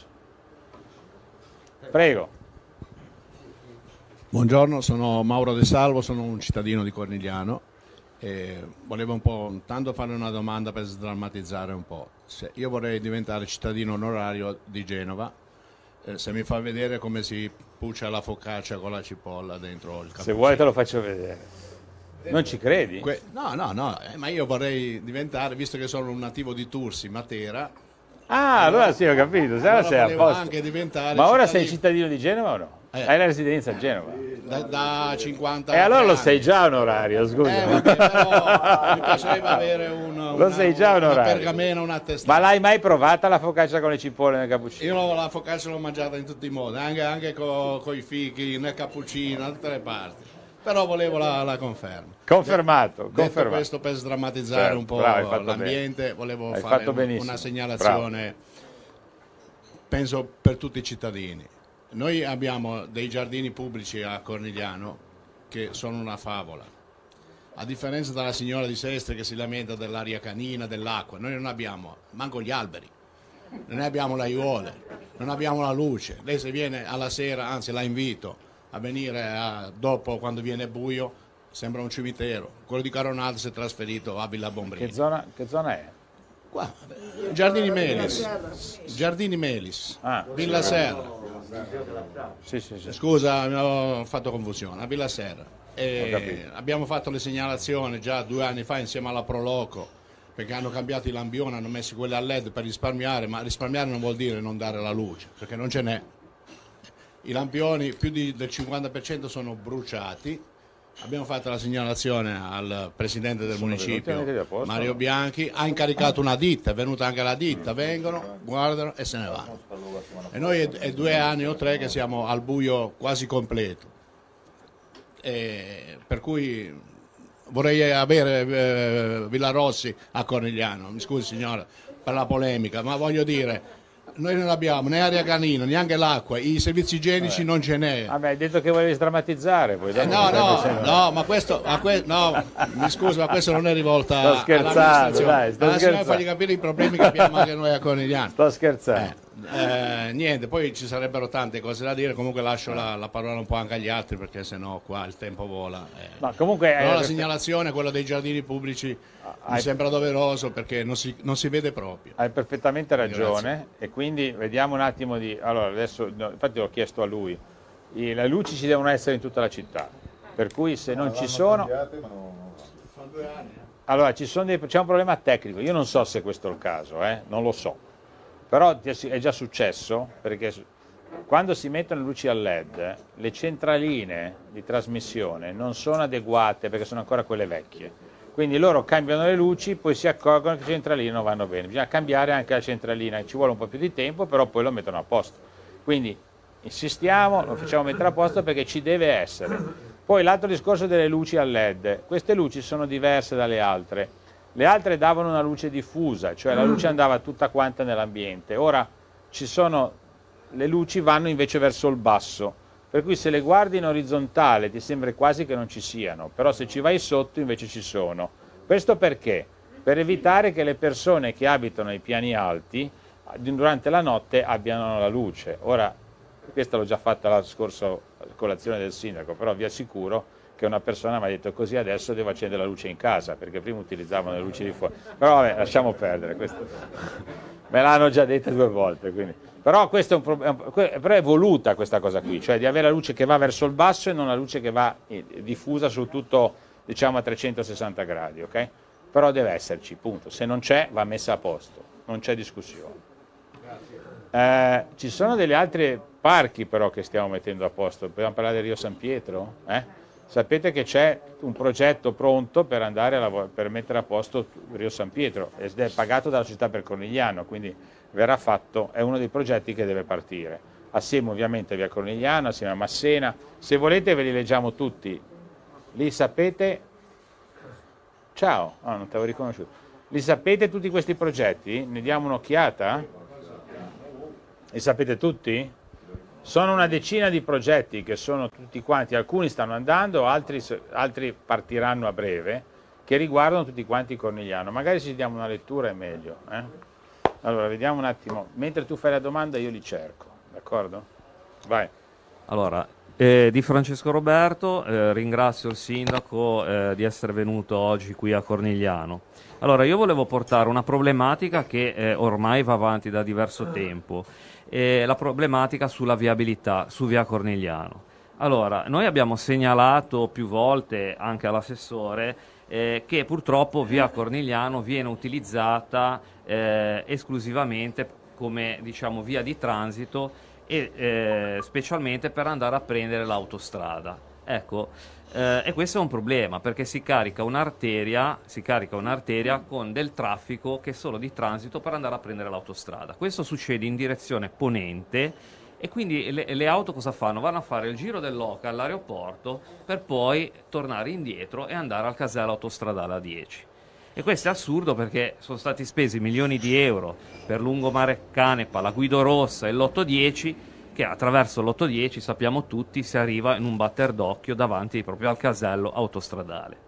Prego. Buongiorno, sono Mauro De Salvo, sono un cittadino di Cornigliano e volevo un po' tanto fare una domanda per sdrammatizzare un po'. Io vorrei diventare cittadino onorario di Genova, se mi fa vedere come si puccia la focaccia con la cipolla dentro il cappuccino. Se vuoi te lo faccio vedere. Non ci credi? No, ma io vorrei diventare, visto che sono un nativo di Tursi, Matera. Allora sì, ho capito, allora sei a posto. Anche diventare ma ora sei cittadino di Genova o no? Hai la residenza a Genova? Da 50 anni. E allora lo anni. sei già onorario, scusa. Vabbè, però mi piacerebbe avere lo sei già onorario. Una pergamena, una testata. Ma l'hai mai provata la focaccia con le cipolle nel cappuccino? Io la focaccia l'ho mangiata in tutti i modi, anche con i fichi, nel cappuccino, da tutte le parti. Però volevo la conferma. Confermato. Detto questo, per sdrammatizzare un po' l'ambiente, volevo fare una segnalazione, penso per tutti i cittadini. Noi abbiamo dei giardini pubblici a Cornigliano che sono una favola. A differenza della signora di Sestre che si lamenta dell'aria canina, dell'acqua, noi non abbiamo manco gli alberi, non abbiamo le aiuole, non abbiamo la luce. Lei se viene alla sera, anzi la invito a venire dopo, quando viene buio, sembra un cimitero. Quello di Caronaldo si è trasferito a Villa Bombrini. Che zona è? Qua, Giardini Melis, Villa Serra. Sì. Scusa, mi ho fatto confusione, a Villa Serra. Abbiamo fatto le segnalazioni già 2 anni fa insieme alla Proloco, perché hanno cambiato i lampioni, hanno messo quelli a LED per risparmiare, ma risparmiare non vuol dire non dare la luce, perché non ce n'è. I lampioni, più del 50% sono bruciati. Abbiamo fatto la segnalazione al presidente del municipio, Mario Bianchi, ha incaricato una ditta, è venuta anche la ditta, vengono, guardano e se ne vanno. E noi è 2 anni o 3 che siamo al buio quasi completo. Per cui vorrei avere Villarossi a Cornigliano, mi scusi signora per la polemica, ma voglio dire, noi non abbiamo né aria canina, neanche l'acqua, i servizi igienici non ce n'è. Vabbè, hai detto che volevi sdrammatizzare. Poi no, ma questo, mi scusi, ma questo non è rivolta sto scherzando, dai, scherzando. Fargli capire i problemi che abbiamo anche noi a Cornigliano. Sto scherzando. Niente, poi ci sarebbero tante cose da dire, comunque lascio la parola un po' anche agli altri perché sennò qua il tempo vola. Ma comunque però la segnalazione, quella dei giardini pubblici, mi sembra doveroso perché non si vede proprio. Hai perfettamente ragione. Grazie. E quindi vediamo un attimo allora adesso, infatti l'ho chiesto a lui, le luci ci devono essere in tutta la città, per cui se non ci sono... Allora, c'è un problema tecnico, io non so se questo è il caso, non lo so, però è già successo, perché quando si mettono le luci a LED, le centraline di trasmissione non sono adeguate perché sono ancora quelle vecchie. Quindi loro cambiano le luci, poi si accorgono che le centraline non vanno bene. Bisogna cambiare anche la centralina, ci vuole un po' più di tempo, però poi lo mettono a posto. Quindi insistiamo, lo facciamo mettere a posto perché ci deve essere. Poi l'altro discorso delle luci a LED. Queste luci sono diverse dalle altre. Le altre davano una luce diffusa, cioè la luce andava tutta quanta nell'ambiente. Ora le luci vanno invece verso il basso, per cui se le guardi in orizzontale ti sembra quasi che non ci siano, però se ci vai sotto invece ci sono. Questo perché? Per evitare che le persone che abitano ai piani alti durante la notte abbiano la luce. Ora, questa l'ho già fatta la scorsa colazione del sindaco, però vi assicuro che una persona mi ha detto così adesso devo accendere la luce in casa, perché prima utilizzavano le luci di fuori. Però vabbè, lasciamo perdere, questo. Me l'hanno già detta 2 volte, quindi. Però questo è un problema, però è voluta questa cosa qui, cioè di avere la luce che va verso il basso e non la luce che va diffusa su tutto, diciamo, a 360 gradi, ok? Però deve esserci, punto. Se non c'è, va messa a posto, non c'è discussione. Ci sono degli altri parchi però che stiamo mettendo a posto. Dobbiamo parlare di Rio San Pietro? Sapete che c'è un progetto pronto per andare per mettere a posto Rio San Pietro ed è pagato dalla società per Cornigliano, quindi verrà fatto, è uno dei progetti che deve partire, assieme ovviamente a Via Cornigliano, assieme a Massena. Se volete ve li leggiamo tutti, li sapete, ciao, non ti avevo riconosciuto, li sapete tutti questi progetti? Ne diamo un'occhiata? Li sapete tutti? Sono una decina di progetti che sono tutti quanti, alcuni stanno andando, altri partiranno a breve, che riguardano tutti quanti Cornigliano. Magari se diamo una lettura è meglio. Allora, vediamo un attimo. Mentre tu fai la domanda io li cerco, d'accordo? Vai. Allora, di Francesco Roberto, ringrazio il sindaco di essere venuto oggi qui a Cornigliano. Allora, io volevo portare una problematica che ormai va avanti da diverso tempo, la problematica sulla viabilità su via Cornigliano. Allora, noi abbiamo segnalato più volte anche all'assessore che purtroppo via Cornigliano viene utilizzata esclusivamente come, diciamo, via di transito e specialmente per andare a prendere l'autostrada. Ecco, e questo è un problema perché si carica un'arteria con del traffico che è solo di transito per andare a prendere l'autostrada. Questo succede in direzione ponente e quindi le auto cosa fanno? Vanno a fare il giro dell'Oca all'aeroporto per poi tornare indietro e andare al casello autostradale A10. E questo è assurdo perché sono stati spesi milioni di euro per Lungomare Canepa, la Guido Rossa e l'810, che attraverso l'810 sappiamo tutti si arriva in un batter d'occhio davanti proprio al casello autostradale.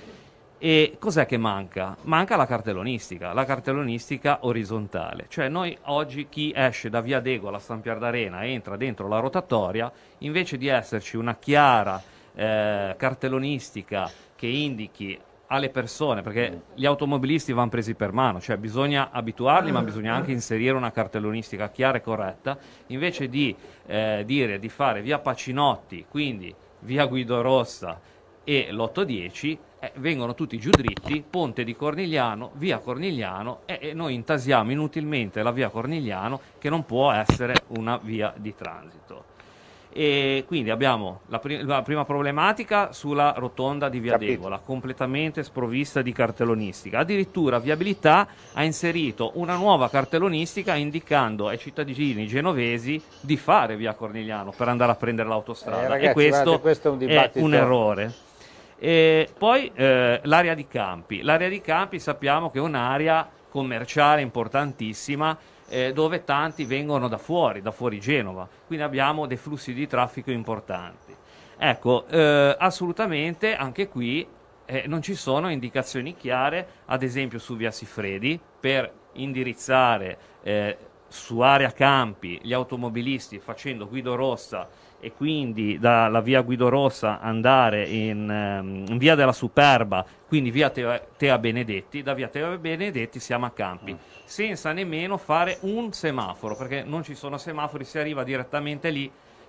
E cos'è che manca? Manca la cartellonistica orizzontale, cioè noi oggi chi esce da via Dego alla San Pier d'Arena entra dentro la rotatoria, invece di esserci una chiara cartellonistica che indichi alle persone, perché gli automobilisti vanno presi per mano, cioè bisogna abituarli ma bisogna anche inserire una cartellonistica chiara e corretta, invece di dire di fare via Pacinotti, quindi via Guido Rossa e l'810, vengono tutti giù dritti, Ponte di Cornigliano, via Cornigliano e noi intasiamo inutilmente la via Cornigliano che non può essere una via di transito. E quindi abbiamo la prima problematica sulla rotonda di via Degola, completamente sprovvista di cartellonistica. Addirittura Viabilità ha inserito una nuova cartellonistica indicando ai cittadini genovesi di fare via Cornigliano per andare a prendere l'autostrada, ragazzi, e questo, questo è un errore. E poi l'area di Campi. L'area di Campi sappiamo che è un'area commerciale importantissima, dove tanti vengono da fuori Genova, quindi abbiamo dei flussi di traffico importanti. Ecco, assolutamente anche qui non ci sono indicazioni chiare, ad esempio su via Sifredi, per indirizzare su area Campi gli automobilisti facendo Guido Rossa e quindi dalla via Guido Rossa andare in via della Superba, quindi via Tea Benedetti, da via Tea Benedetti siamo a Campi, senza nemmeno fare un semaforo, perché non ci sono semafori, si arriva direttamente lì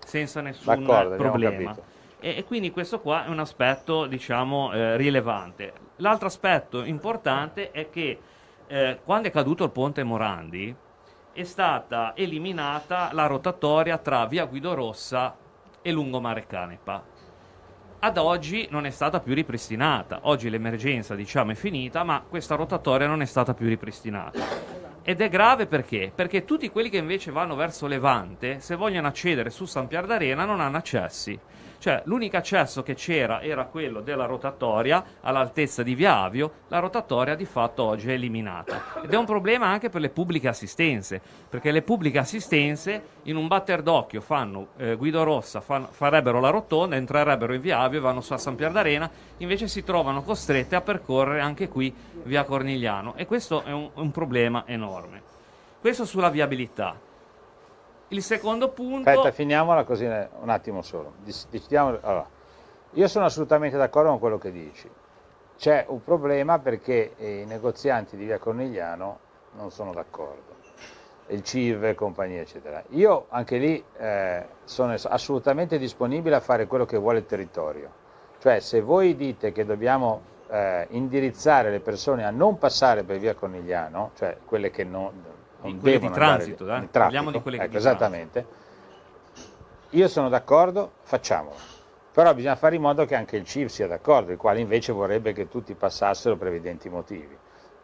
senza nessun D'accordo, abbiamo problema. capito. E quindi questo qua è un aspetto, diciamo, rilevante. L'altro aspetto importante è che quando è caduto il ponte Morandi è stata eliminata la rotatoria tra via Guido Rossa e lungomare Canepa. Ad oggi non è stata più ripristinata. Oggi l'emergenza, diciamo, è finita, ma questa rotatoria non è stata più ripristinata. Ed è grave perché? Perché tutti quelli che invece vanno verso Levante, se vogliono accedere su San Pier d'Arena, non hanno accessi. Cioè, l'unico accesso che c'era era quello della rotatoria all'altezza di Via Avio. La rotatoria di fatto oggi è eliminata. Ed è un problema anche per le pubbliche assistenze, perché le pubbliche assistenze in un batter d'occhio fanno Guido Rossa, farebbero la rotonda, entrerebbero in Via Avio e vanno su a San Pier d'Arena, invece si trovano costrette a percorrere anche qui Via Cornigliano, e questo è un problema enorme. Questo sulla viabilità. Il secondo punto... Aspetta, finiamola così un attimo solo. Allora, io sono assolutamente d'accordo con quello che dici. C'è un problema perché i negozianti di Via Cornigliano non sono d'accordo. Il CIV e compagnia, eccetera. Io anche lì sono assolutamente disponibile a fare quello che vuole il territorio. Cioè, se voi dite che dobbiamo indirizzare le persone a non passare per Via Cornigliano, cioè quelle che non quelle di transito, parliamo di quelle ecco, esattamente. Io sono d'accordo, facciamolo. Però bisogna fare in modo che anche il CIV sia d'accordo, il quale invece vorrebbe che tutti passassero per evidenti motivi.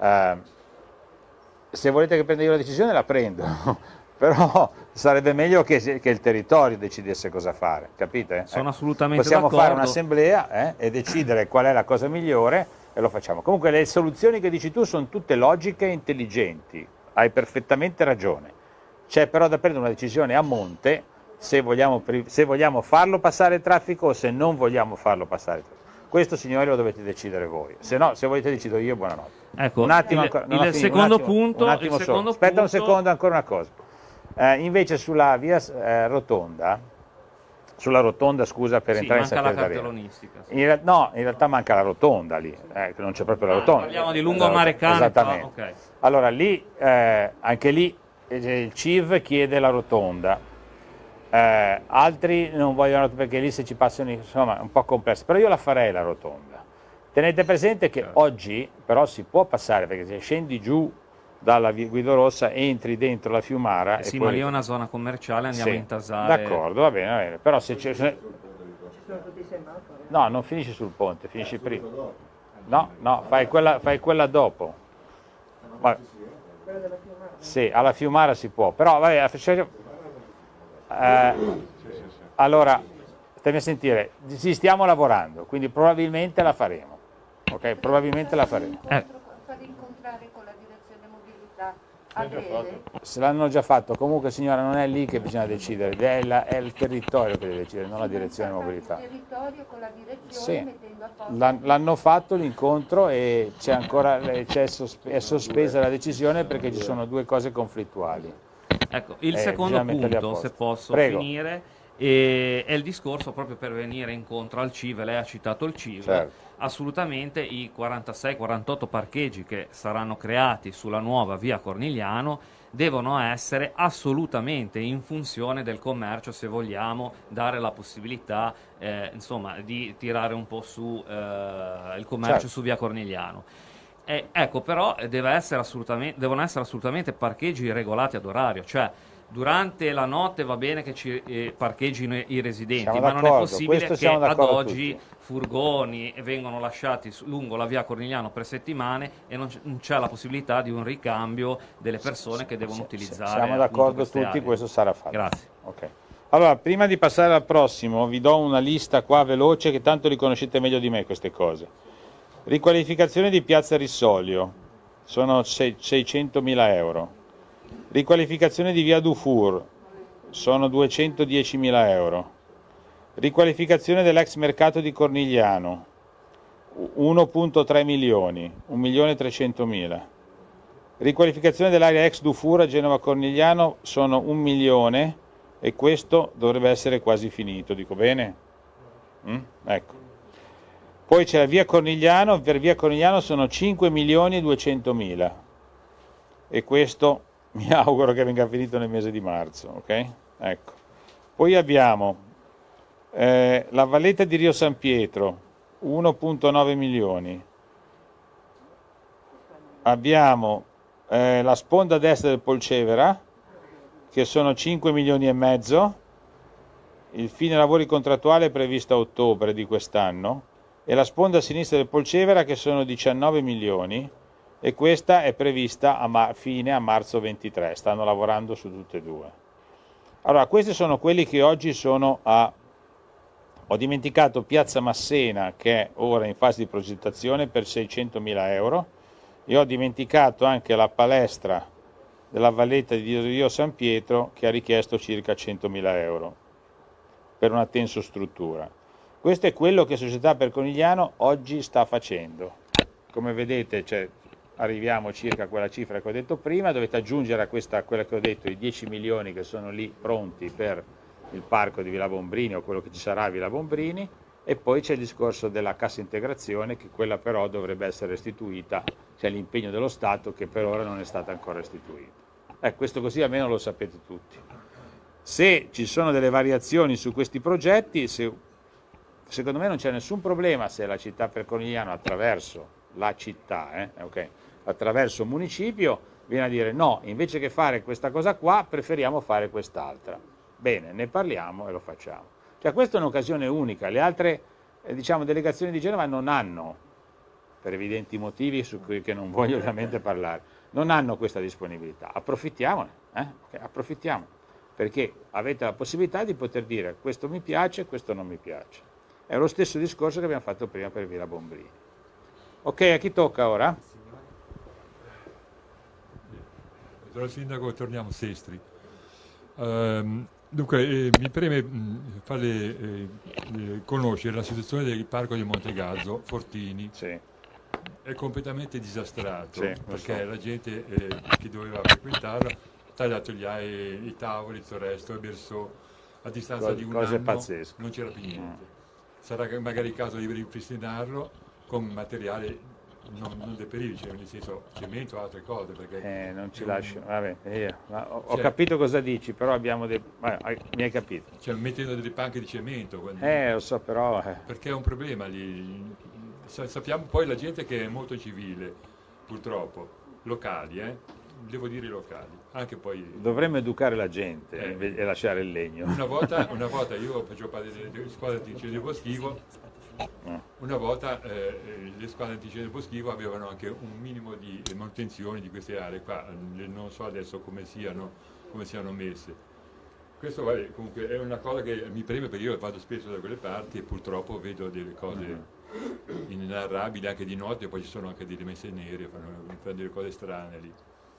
Se volete che prenda io la decisione, la prendo, però sarebbe meglio che il territorio decidesse cosa fare, capite? Sono assolutamente possiamo d'accordo. fare un'assemblea e decidere qual è la cosa migliore e lo facciamo. Comunque le soluzioni che dici tu sono tutte logiche e intelligenti, hai perfettamente ragione. C'è però da prendere una decisione a monte se vogliamo farlo passare il traffico o se non vogliamo farlo passare il traffico. Questo, signori, lo dovete decidere voi. Se no, se volete decido io, buonanotte. Ecco, un attimo il secondo punto... Aspetta un secondo, ancora una cosa. Invece sulla via rotonda, scusa, per entrare in San Pier d'Arena. No, in realtà manca la rotonda lì, non c'è proprio la rotonda. Parliamo di lungomare Canepa. Esattamente. Okay. Allora lì, anche lì il CIV chiede la rotonda, altri non vogliono perché lì se ci passano, insomma, è un po' complesso, però io la farei la rotonda. Tenete presente che oggi però si può passare, perché se scendi giù dalla via Guido Rossa, entri dentro la Fiumara. Sì, ma lì è una zona commerciale, andiamo a intasare. D'accordo, va bene, però se c'è... No, non finisci sul ponte, finisci prima. No, fai quella dopo. Sì, alla Fiumara si può, però vabbè, allora, stammi a sentire, ci stiamo lavorando, quindi probabilmente la faremo, ok? Probabilmente la faremo. Far incontrare con la direzione mobilità a breve. Se l'hanno già fatto, comunque signora non è lì che bisogna decidere, è il territorio che deve decidere, non la direzione mobilità. Il territorio con la direzione, sì, mettendo a posto. l'hanno fatto l'incontro e è sospesa la decisione perché ci sono due cose conflittuali. Ecco, il secondo punto, se posso finire, è il discorso proprio per venire incontro al CIV. Lei ha citato il CIV. Certo. Assolutamente i 46-48 parcheggi che saranno creati sulla nuova via Cornigliano devono essere assolutamente in funzione del commercio, se vogliamo dare la possibilità insomma, di tirare un po' su il commercio su via Cornigliano. Ecco, però devono essere assolutamente parcheggi regolati ad orario, cioè durante la notte va bene che ci parcheggino i residenti, ma non è possibile che ad oggi furgoni vengono lasciati lungo la via Cornigliano per settimane e non c'è la possibilità di un ricambio delle persone che devono utilizzare. Siamo d'accordo tutti, aree. Questo sarà fatto. Grazie. Okay. Allora, prima di passare al prossimo, vi do una lista qua veloce che tanto li conoscete meglio di me queste cose. Riqualificazione di Piazza Rissolio, sono 600.000 euro. Riqualificazione di via Dufour, sono 210.000 euro. Riqualificazione dell'ex mercato di Cornigliano, 1,3 milioni, 1.300.000. Riqualificazione dell'area ex Dufour a Genova Cornigliano sono 1 milione e questo dovrebbe essere quasi finito, dico bene? Ecco. Poi c'è la via Cornigliano, per via Cornigliano sono 5.200.000 e questo mi auguro che venga finito nel mese di marzo, ok? Ecco. Poi abbiamo la valletta di Rio San Pietro, 1,9 milioni. Abbiamo la sponda destra del Polcevera, che sono 5 milioni e mezzo. Il fine lavori contrattuale è previsto a ottobre di quest'anno, e la sponda sinistra del Polcevera, che sono 19 milioni, e questa è prevista a fine a marzo 23. Stanno lavorando su tutte e due. Allora, questi sono quelli che oggi sono a... Ho dimenticato Piazza Massena, che è ora in fase di progettazione, per 600.000 euro, e ho dimenticato anche la palestra della valletta di Rio San Pietro, che ha richiesto circa 100.000 euro per una tensostruttura. Questo è quello che Società per Conigliano oggi sta facendo. Come vedete, arriviamo circa a quella cifra che ho detto prima. Dovete aggiungere a questa, quella che ho detto, i 10 milioni che sono lì pronti per il parco di Villa Bombrini, o quello che ci sarà a Villa Bombrini, e poi c'è il discorso della cassa integrazione, che quella però dovrebbe essere restituita, c'è l'impegno dello Stato che per ora non è stata ancora restituita. Questo così almeno lo sapete tutti. Se ci sono delle variazioni su questi progetti, secondo me non c'è nessun problema se la città per Conigliano, attraverso la città, attraverso il municipio, viene a dire no, invece che fare questa cosa qua, preferiamo fare quest'altra. Bene, ne parliamo e lo facciamo. Questa è un'occasione unica. Le altre delegazioni di Genova non hanno, per evidenti motivi su cui che non voglio ovviamente parlare, non hanno questa disponibilità. Approfittiamone, approfittiamo, perché avete la possibilità di poter dire questo mi piace, questo non mi piace. È lo stesso discorso che abbiamo fatto prima per Villa Bombrini. Ok, a chi tocca ora? Allora, Sindaco, torniamo a Sestri. Dunque, mi preme farle conoscere la situazione del parco di Montegazzo, Fortini. Sì. È completamente disastrato, Sì, perché so. la gente che doveva frequentarlo ha tagliato i tavoli, tutto il resto, e messo a distanza di un anno pazzesche. non c'era più niente. Sarà magari il caso di ripristinarlo con materiale non deperibile, cioè nel senso cemento o altre cose, perché non ci lascio, vabbè, ho capito cosa dici, però abbiamo mi hai capito. Cioè mettendo delle panche di cemento. Lo so, però... Perché è un problema lì. Sappiamo poi la gente che è molto civile, purtroppo, locali, devo dire locali, anche poi... Dovremmo educare la gente e lasciare il legno. Una volta io facevo parte delle squadre antincendio boschivo. Una volta le squadre antincendio boschivo avevano anche un minimo di manutenzione di queste aree qua, non so adesso come siano messe. Questo comunque è una cosa che mi preme, perché io vado spesso da quelle parti e purtroppo vedo delle cose inenarrabili anche di notte, e poi ci sono anche delle messe nere, fanno delle cose strane lì.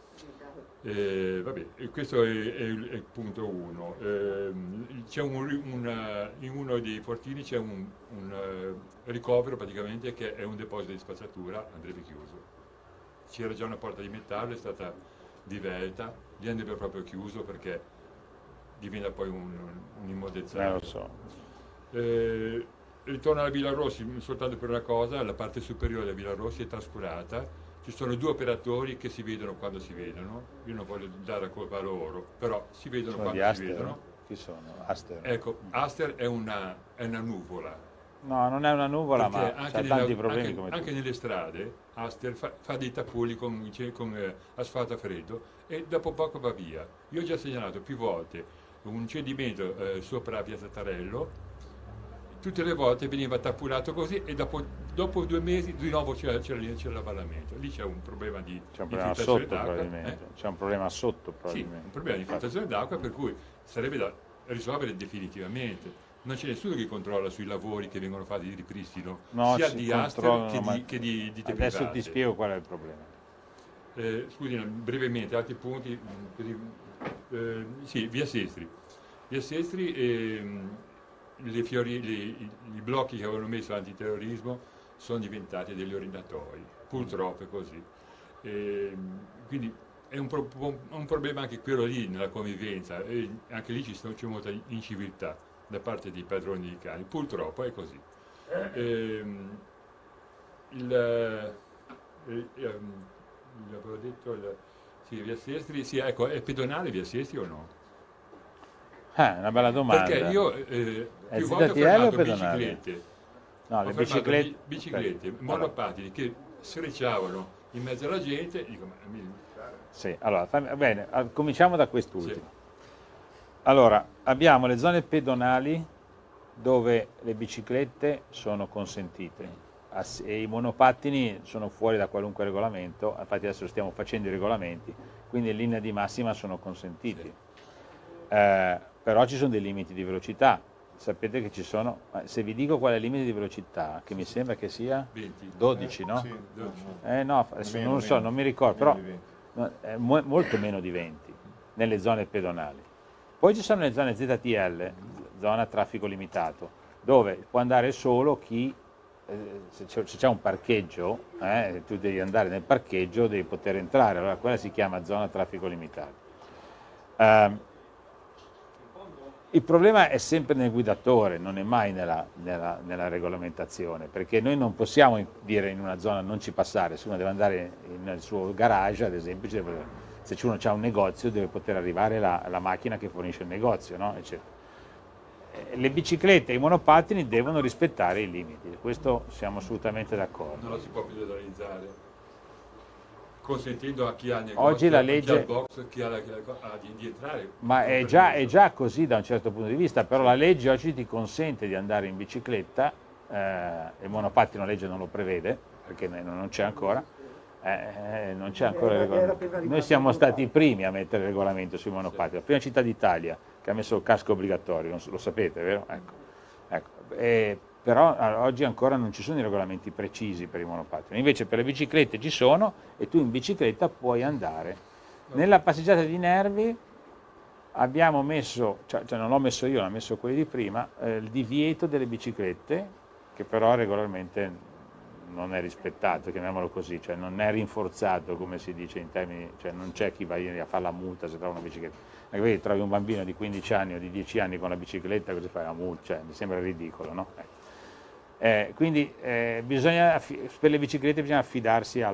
Questo è il punto 1. C'è in uno dei fortini c'è un ricovero praticamente, che è un deposito di spazzatura, andrebbe chiuso. C'era già una porta di metallo, è stata divelta, lì andrebbe proprio chiuso perché diventa poi un immodezzato. Lo so. Ritorno alla Villa Rossi soltanto per una cosa: la parte superiore della Villa Rossi è trascurata. Ci sono 2 operatori che si vedono quando si vedono, io non voglio dare la colpa a loro, però si vedono quando si vedono. Chi sono? Aster. Ecco, Aster è una nuvola. No, non è una nuvola, ma ha tanti problemi. Anche nelle strade Aster fa dei tappoli con asfalto a freddo e dopo poco va via. Io ho già segnalato più volte un cedimento sopra Piazza Tarello. Tutte le volte veniva tappurato così, e dopo 2 mesi di nuovo c'era l'avvallamento. Lì c'è un problema di infiltrazione d'acqua. C'è un problema sotto, probabilmente. Sì, un problema di infiltrazione d'acqua, per cui sarebbe da risolvere definitivamente. Non c'è nessuno che controlla sui lavori che vengono fatti di ripristino, sia di Aster che di te private. Adesso ti spiego qual è il problema. Scusi, brevemente, altri punti. Sì, via Sestri. Via Sestri... I blocchi che avevano messo antiterrorismo sono diventati degli orinatoi, purtroppo è così. Quindi è un problema anche quello lì nella convivenza, e anche lì c'è molta inciviltà da parte dei padroni di cani, purtroppo è così. Avevo detto, sì, via Sestri, sì, ecco, è pedonale via Sestri o no? Una bella domanda. Perché io più volte ho ZTL o fermato pedonali? biciclette. No, Ho le fermato biciclette. monopattini che sfrecciavano in mezzo alla gente. Dico, Sì, allora, bene, cominciamo da quest'ultimo. Allora, abbiamo le zone pedonali dove le biciclette sono consentite e i monopattini sono fuori da qualunque regolamento, infatti adesso stiamo facendo i regolamenti, quindi in linea di massima sono consentiti. Però ci sono dei limiti di velocità. Sapete che ci sono, se vi dico qual è il limite di velocità, che mi sembra che sia 12, no? Sì, 12. No, adesso non lo so, non mi ricordo, però è molto meno di 20 nelle zone pedonali. Poi ci sono le zone ZTL, zona traffico limitato, dove può andare solo chi, se c'è un parcheggio, tu devi andare nel parcheggio, devi poter entrare, allora quella si chiama zona traffico limitato. Il problema è sempre nel guidatore, non è mai nella regolamentazione, perché noi non possiamo dire in una zona non ci passare, se uno deve andare nel suo garage, ad esempio, se uno ha un negozio deve poter arrivare la macchina che fornisce il negozio, no? Eccetera. Le biciclette e i monopattini devono rispettare i limiti, questo siamo assolutamente d'accordo. non lo si può più pedonalizzare, consentendo a chi ha il negozio, Oggi la a chi legge- ha il box, chi ha di entrare. Ma è già così da un certo punto di vista, però la legge oggi ti consente di andare in bicicletta, il monopattino la legge non lo prevede, perché non c'è ancora, non c'è ancora il regolamento. Noi siamo stati i primi a mettere il regolamento sui monopattini, la prima città d'Italia che ha messo il casco obbligatorio, lo sapete, vero? Ecco. Però oggi ancora non ci sono i regolamenti precisi per i monopattini, invece per le biciclette ci sono e tu in bicicletta puoi andare. Nella passeggiata di Nervi abbiamo messo, cioè non l'ho messo io, l'ha messo quelli di prima, il divieto delle biciclette, che però regolarmente non è rispettato, chiamiamolo così, cioè non è rinforzato come si dice in termini, cioè non c'è chi va a fare la multa se trova una bicicletta. Anche vedi, trovi un bambino di 15 anni o di 10 anni con la bicicletta, così fai la multa, cioè, mi sembra ridicolo, no? Quindi per le biciclette bisogna affidarsi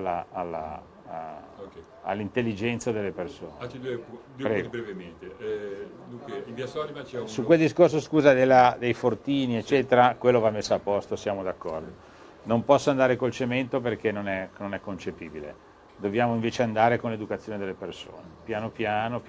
all'intelligenza delle persone. Altri due punti brevemente. Dunque, in via Solima c'è un... Su quel discorso, scusa, dei fortini, eccetera, quello va messo a posto, siamo d'accordo. Non posso andare col cemento perché non è concepibile. Dobbiamo invece andare con l'educazione delle persone, piano piano.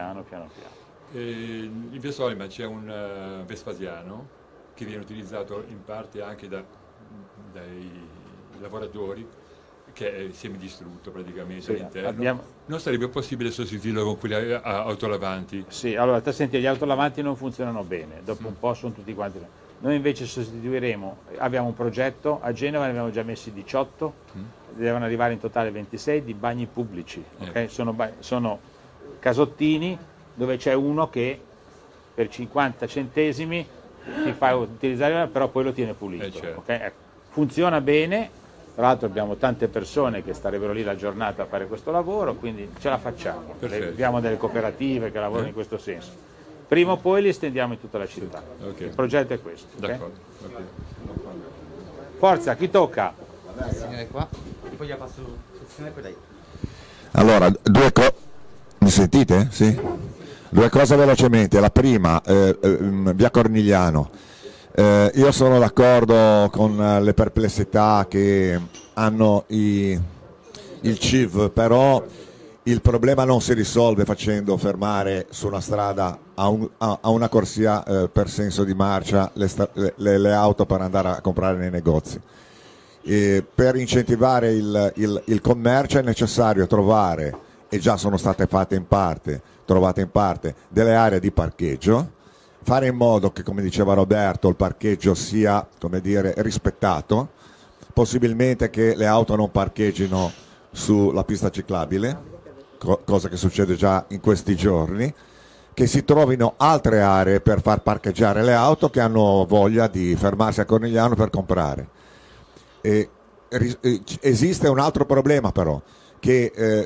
In via Solima c'è un Vespasiano che viene utilizzato in parte anche dai lavoratori, che è semidistrutto praticamente all'interno. Non sarebbe possibile sostituirlo con quelle autolavanti? Sì, allora senti, gli autolavanti non funzionano bene, dopo un po' sono tutti quanti. Noi invece sostituiremo, abbiamo un progetto, a Genova ne abbiamo già messi 18, devono arrivare in totale 26 di bagni pubblici, okay? Sono casottini dove c'è uno che per 50 centesimi ti fa utilizzare, però poi lo tiene pulito. Certo. Okay? Ecco. Funziona bene, tra l'altro abbiamo tante persone che starebbero lì la giornata a fare questo lavoro, quindi ce la facciamo. Abbiamo delle cooperative che lavorano in questo senso. Prima o poi li estendiamo in tutta la città. Okay. Il progetto è questo. Okay? Okay. Forza, chi tocca? Vabbè, signore qua, poi gli passo sezione per lei. Allora, mi sentite? Sì? Due cose velocemente. La prima, via Cornigliano. Io sono d'accordo con le perplessità che hanno il CIV, però il problema non si risolve facendo fermare su una strada a una corsia per senso di marcia le auto per andare a comprare nei negozi. Per incentivare il commercio è necessario trovare, e già sono state trovate in parte, delle aree di parcheggio, fare in modo che, come diceva Roberto, il parcheggio sia, come dire, rispettato, possibilmente che le auto non parcheggino sulla pista ciclabile, cosa che succede già in questi giorni, che si trovino altre aree per far parcheggiare le auto che hanno voglia di fermarsi a Cornigliano per comprare. Esiste un altro problema però, che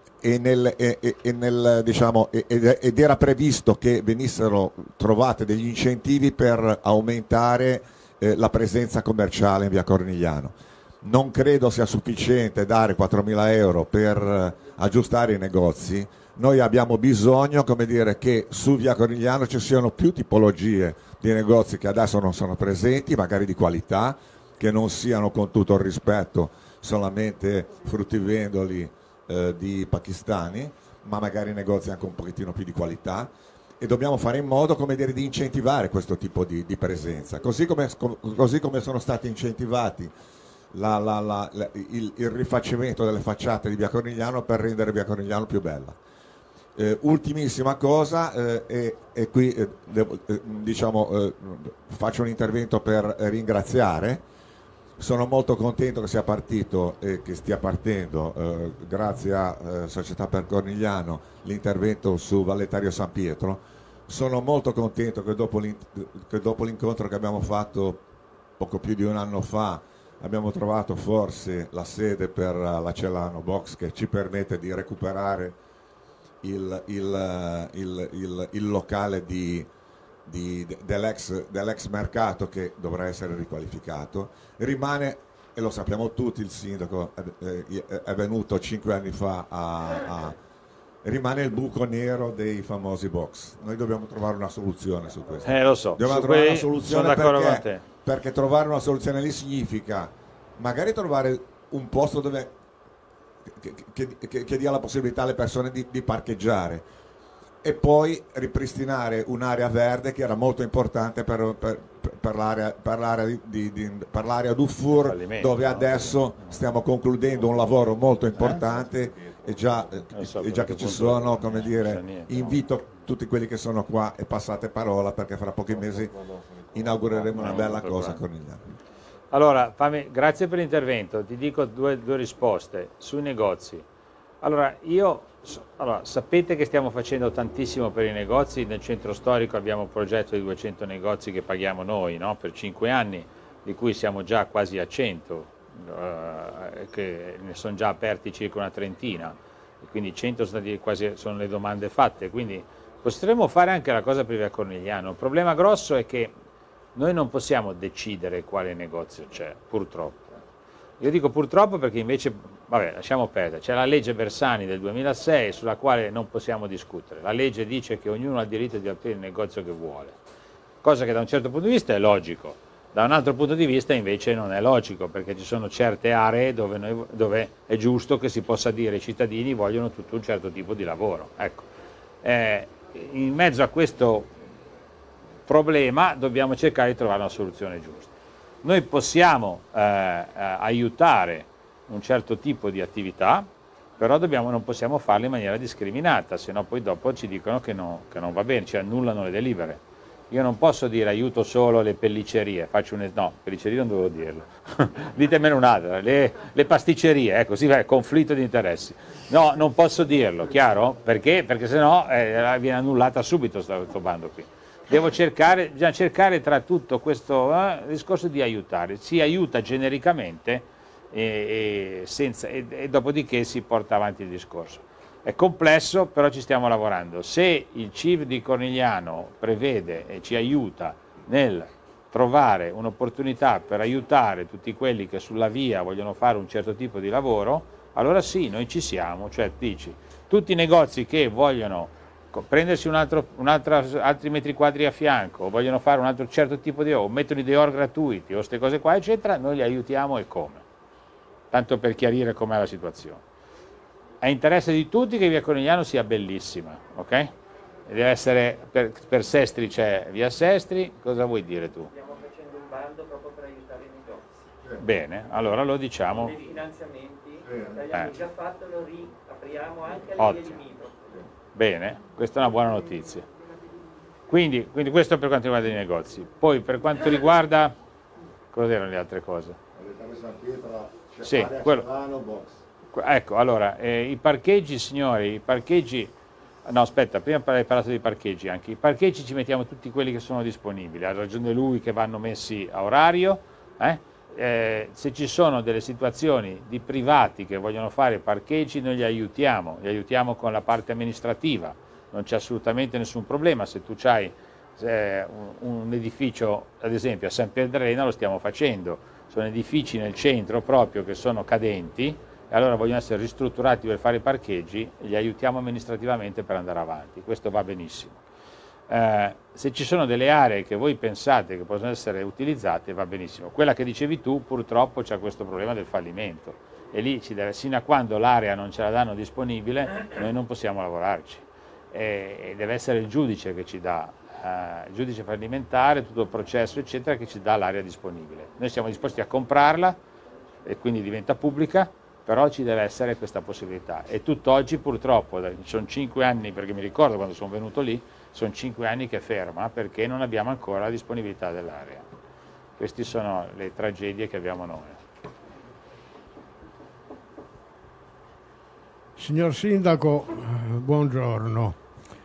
ed era previsto che venissero trovate degli incentivi per aumentare la presenza commerciale in via Cornigliano. Non credo sia sufficiente dare 4.000 euro per aggiustare i negozi, Noi abbiamo bisogno, come dire, che su Via Corigliano ci siano più tipologie di negozi che adesso non sono presenti, magari di qualità, che non siano, con tutto il rispetto, solamente fruttivendoli di pakistani, ma magari negozi anche un pochettino più di qualità, e dobbiamo fare in modo, come dire, di incentivare questo tipo di presenza, così come sono stati incentivati il rifacimento delle facciate di Via Corigliano per rendere Via Corigliano più bella. Ultimissima cosa, e qui faccio un intervento per ringraziare. Sono molto contento che sia partito e che stia partendo, grazie a Società per Cornigliano, l'intervento su Valletario San Pietro. Sono molto contento che dopo l'incontro che abbiamo fatto poco più di un anno fa abbiamo trovato forse la sede per la Celano Box, che ci permette di recuperare il locale dell'ex mercato, che dovrà essere riqualificato. Rimane, e lo sappiamo tutti, il sindaco è venuto 5 anni fa rimane il buco nero dei famosi box. Noi dobbiamo trovare una soluzione su questo. Lo so, dobbiamo trovare una soluzione, perché trovare una soluzione lì significa magari trovare un posto dove che dia la possibilità alle persone di parcheggiare, e poi ripristinare un'area verde che era molto importante per l'area Dufour, dove adesso stiamo concludendo un lavoro molto importante, e già che ci sono, come dire, invito tutti quelli che sono qua e passate parola, perché fra pochi mesi inaugureremo una bella cosa a Cornigliano. Allora, grazie per l'intervento, ti dico due risposte sui negozi. Allora, sapete che stiamo facendo tantissimo per i negozi. Nel centro storico abbiamo un progetto di 200 negozi che paghiamo noi, no? Per 5 anni, di cui siamo già quasi a 100, che ne sono già aperti circa una trentina, e quindi 100 sono le domande fatte, quindi potremmo fare anche la cosa per Via Cornigliano. Il problema grosso è che noi non possiamo decidere quale negozio c'è, purtroppo. Io dico purtroppo perché invece, vabbè, lasciamo perdere, c'è la legge Bersani del 2006 sulla quale non possiamo discutere. La legge dice che ognuno ha il diritto di aprire il negozio che vuole, cosa che da un certo punto di vista è logico, da un altro punto di vista invece non è logico, perché ci sono certe aree dove è giusto che si possa dire i cittadini vogliono tutto un certo tipo di lavoro. Ecco. In mezzo a questo problema dobbiamo cercare di trovare una soluzione giusta. Noi possiamo aiutare un certo tipo di attività, però non possiamo farlo in maniera discriminata, se no poi dopo ci dicono che non va bene, ci annullano le delibere. Io non posso dire aiuto solo le pellicerie, no, pellicerie non dovevo dirlo, ditemene un'altra, le pasticcerie, ecco, sì, conflitto di interessi. No, non posso dirlo, chiaro? Perché? Perché sennò viene annullata subito questo bando qui. Bisogna cercare tra tutto questo discorso di aiutare, si aiuta genericamente e dopodiché si porta avanti il discorso. È complesso, però ci stiamo lavorando. Se il CIV di Cornigliano prevede e ci aiuta nel trovare un'opportunità per aiutare tutti quelli che sulla via vogliono fare un certo tipo di lavoro, allora sì, noi ci siamo, cioè dici, tutti i negozi che vogliono prendersi altri metri quadri a fianco, o vogliono fare un altro certo tipo di o mettono i deor gratuiti o queste cose qua eccetera, noi li aiutiamo, e come, tanto per chiarire com'è la situazione. È interesse di tutti che Via Cornigliano sia bellissima, ok? E deve essere, per Sestri c'è Via Sestri, cosa vuoi dire tu? Stiamo facendo un bando proprio per aiutare i negozi. Bene, allora lo diciamo. Con dei finanziamenti, l'abbiamo già fatto, lo riapriamo anche alle vie Ottimo. limitrofe. Bene, questa è una buona notizia. Quindi questo per quanto riguarda i negozi. Poi per quanto riguarda, cosa erano le altre cose? Sì, ecco, allora, i parcheggi, signori, no aspetta, prima hai parlato dei parcheggi anche, i parcheggi ci mettiamo tutti quelli che sono disponibili, ha ragione lui che vanno messi a orario, se ci sono delle situazioni di privati che vogliono fare parcheggi noi li aiutiamo con la parte amministrativa, non c'è assolutamente nessun problema. Se tu hai un edificio, ad esempio a San Piedrena lo stiamo facendo, sono edifici nel centro proprio che sono cadenti e allora vogliono essere ristrutturati per fare i parcheggi, li aiutiamo amministrativamente per andare avanti, questo va benissimo. Se ci sono delle aree che voi pensate che possono essere utilizzate, va benissimo. Quella che dicevi tu, purtroppo c'è questo problema del fallimento, e lì sino a quando l'area non ce la danno disponibile, noi non possiamo lavorarci. E deve essere il giudice che ci dà, il giudice fallimentare, tutto il processo, eccetera, che ci dà l'area disponibile. Noi siamo disposti a comprarla, e quindi diventa pubblica, però ci deve essere questa possibilità. E tutt'oggi purtroppo, sono 5 anni, perché mi ricordo quando sono venuto lì, sono 5 anni che è ferma perché non abbiamo ancora la disponibilità dell'area. Queste sono le tragedie che abbiamo noi. Signor Sindaco, buongiorno.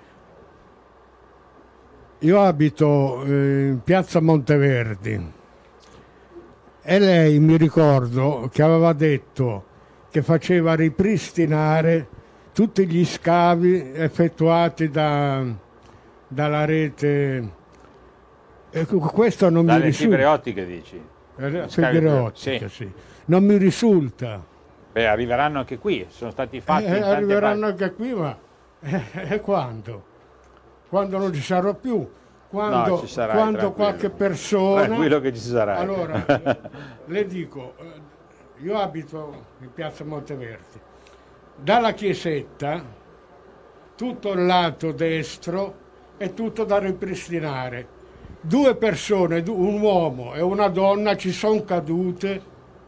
Io abito in piazza Monteverdi e lei, mi ricordo, che aveva detto che faceva ripristinare tutti gli scavi effettuati dalla rete. Questo non mi risulta. Dalle fibre ottiche dici? Fibre ottiche, sì. Non mi risulta. Beh, arriveranno anche qui, sono stati fatti in tante arriveranno anche qui, ma quando? Quando non ci sarò più? Quando, no, ci sarai, quando qualche persona... Tranquillo che ci sarai. Allora, le dico, io abito in piazza Monteverdi. Dalla chiesetta, tutto il lato destro è tutto da ripristinare. 2 persone, un uomo e una donna, ci sono cadute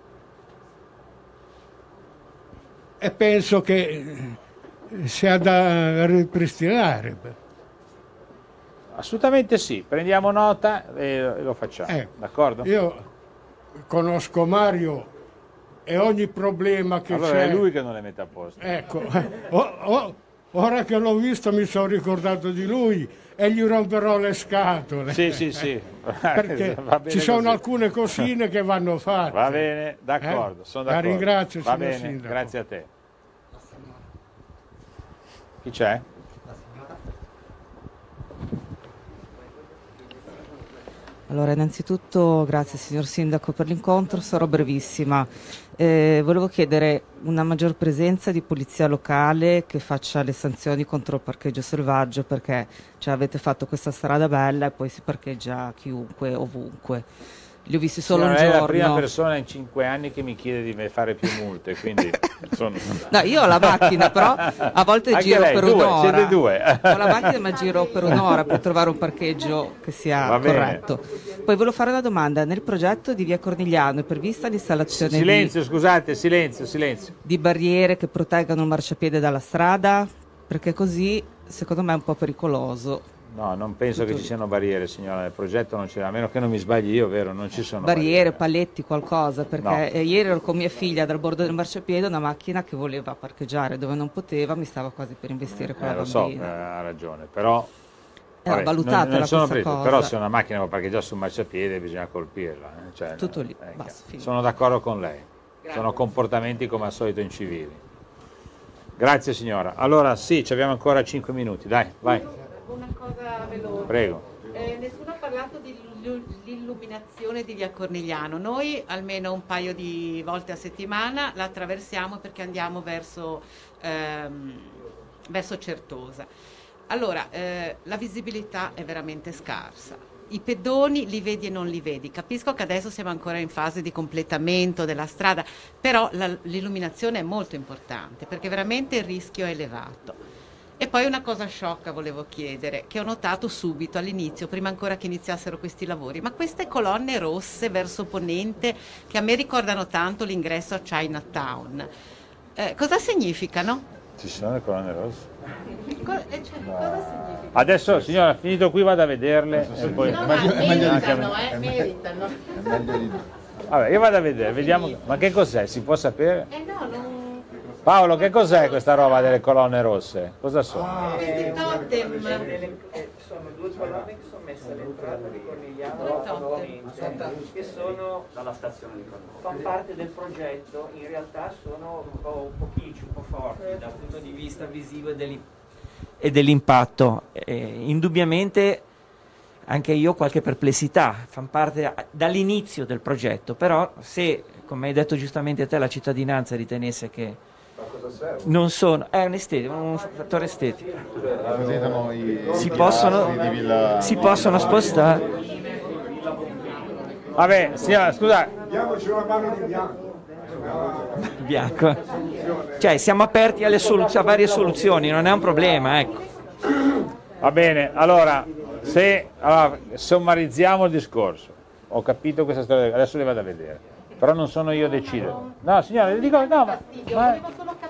e penso che sia da ripristinare. Assolutamente sì, prendiamo nota e lo facciamo, d'accordo? Io conosco Mario e ogni problema che allora c'è... è lui che non le mette a posto. Ecco, ora che l'ho visto mi sono ricordato di lui e gli romperò le scatole. Sì, sì, sì. Perché ci sono così. Alcune cosine che vanno fatte. Va bene, d'accordo, sono d'accordo. La ringrazio, Va signor bene, Sindaco. grazie a te. Chi c'è? Allora, innanzitutto grazie signor Sindaco per l'incontro, sarò brevissima. Volevo chiedere una maggior presenza di polizia locale che faccia le sanzioni contro il parcheggio selvaggio, perché avete fatto questa strada bella e poi si parcheggia chiunque, ovunque. Li ho visti solo un giorno. Lei è la prima persona in 5 anni che mi chiede di fare più multe, quindi sono... No, io ho la macchina, però a volte anche giro lei, per due, un'ora. siete due. Ho la macchina ma giro per un'ora per trovare un parcheggio che sia corretto. Poi volevo fare una domanda. Nel progetto di Via Cornigliano è prevista l'installazione Silenzio, scusate, silenzio. di barriere che proteggano il marciapiede dalla strada? Perché così secondo me è un po' pericoloso. No, non penso che ci siano barriere, signora, nel progetto non c'è, a meno che non mi sbagli io, vero? Non ci sono barriere, paletti, qualcosa, perché No. Ieri ero con mia figlia dal bordo del marciapiede, una macchina che voleva parcheggiare dove non poteva, mi stava quasi per investire con la lo so, bambina. ha ragione, però... Era valutata non sono questa cosa. Però se una macchina va parcheggiare sul marciapiede bisogna colpirla. Cioè, Tutto lì, basta, finito. sono d'accordo con lei, sono comportamenti come al solito incivili. Grazie signora. Allora sì, ci abbiamo ancora 5 minuti, dai, vai. Una cosa veloce. Prego. Nessuno ha parlato dell'illuminazione di Via Cornigliano. Noi almeno un paio di volte a settimana la attraversiamo perché andiamo verso Certosa. Allora, la visibilità è veramente scarsa. I pedoni li vedi e non li vedi. Capisco che adesso siamo ancora in fase di completamento della strada, però l'illuminazione è molto importante perché veramente il rischio è elevato. E poi una cosa sciocca volevo chiedere, che ho notato subito all'inizio, prima ancora che iniziassero questi lavori, ma queste colonne rosse verso ponente, che a me ricordano tanto l'ingresso a Chinatown, cosa significano? Ci sono le colonne rosse? Cosa significa? Adesso signora, finito qui vado a vederle e poi... meritano. Vabbè, io vado a vedere, vediamo... Ma che cos'è? Si può sapere? No, non... Paolo, che cos'è questa roba delle colonne rosse? Cosa sono? Questi totem. Sono 2 colonne che sono messe all'entrata di Cornigliano che sono dalla stazione di Cornigliano. fanno parte del progetto, in realtà sono un po' pochicci, un po' forti dal punto di vista visivo e dell'impatto. Indubbiamente anche io ho qualche perplessità, fanno parte dall'inizio del progetto, però se come hai detto giustamente te, la cittadinanza ritenesse che non sono, è un fattore estetico, si possono spostare. Vabbè, signora, scusa. Diamoci una mano di bianco. Cioè, siamo aperti a varie soluzioni, non è un problema, ecco. Va bene, allora, sommarizziamo il discorso. Ho capito questa storia, adesso le vado a vedere. Però non sono io a decidere. No, signora, le dico, no, ma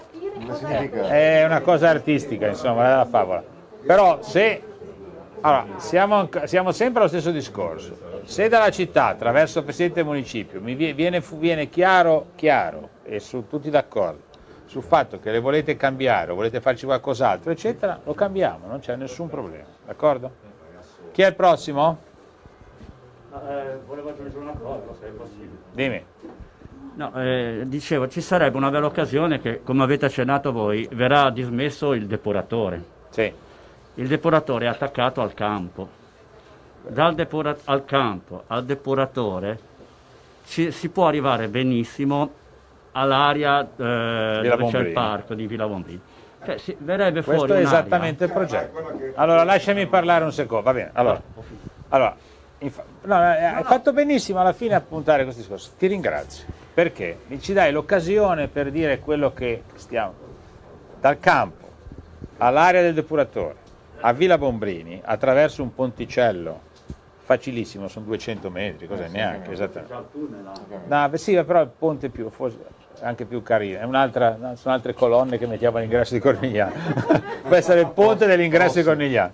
è una cosa artistica, insomma, è la favola. Però se... Allora, siamo sempre allo stesso discorso. Se dalla città, attraverso il Presidente del Municipio, mi viene chiaro, e tutti d'accordo, sul fatto che le volete cambiare o volete farci qualcos'altro, eccetera, lo cambiamo, non c'è nessun problema, d'accordo? Chi è il prossimo? Volevo aggiungere una cosa, se è possibile. Dimmi. No, dicevo, ci sarebbe una bella occasione che, come avete accennato voi, verrà dismesso il depuratore. Sì. Il depuratore è attaccato al campo. Al campo al depuratore si può arrivare benissimo all'area dove c'è il parco di Villa Bombrini. Cioè, verrebbe fuori questo è un'area. esattamente il progetto. Allora, lasciami parlare un secondo, va bene. Allora, hai fatto benissimo alla fine a puntare questo discorso. Ti ringrazio, perché ci dai l'occasione per dire quello che stiamo... Dal campo all'area del depuratore a Villa Bombrini, attraverso un ponticello facilissimo, sono 200 metri, cos'è neanche, esattamente. No, sì, però il ponte forse anche più carino, sono altre colonne che mettiamo all'ingresso di Cornigliano. Questo è il ponte dell'ingresso di Cornigliano.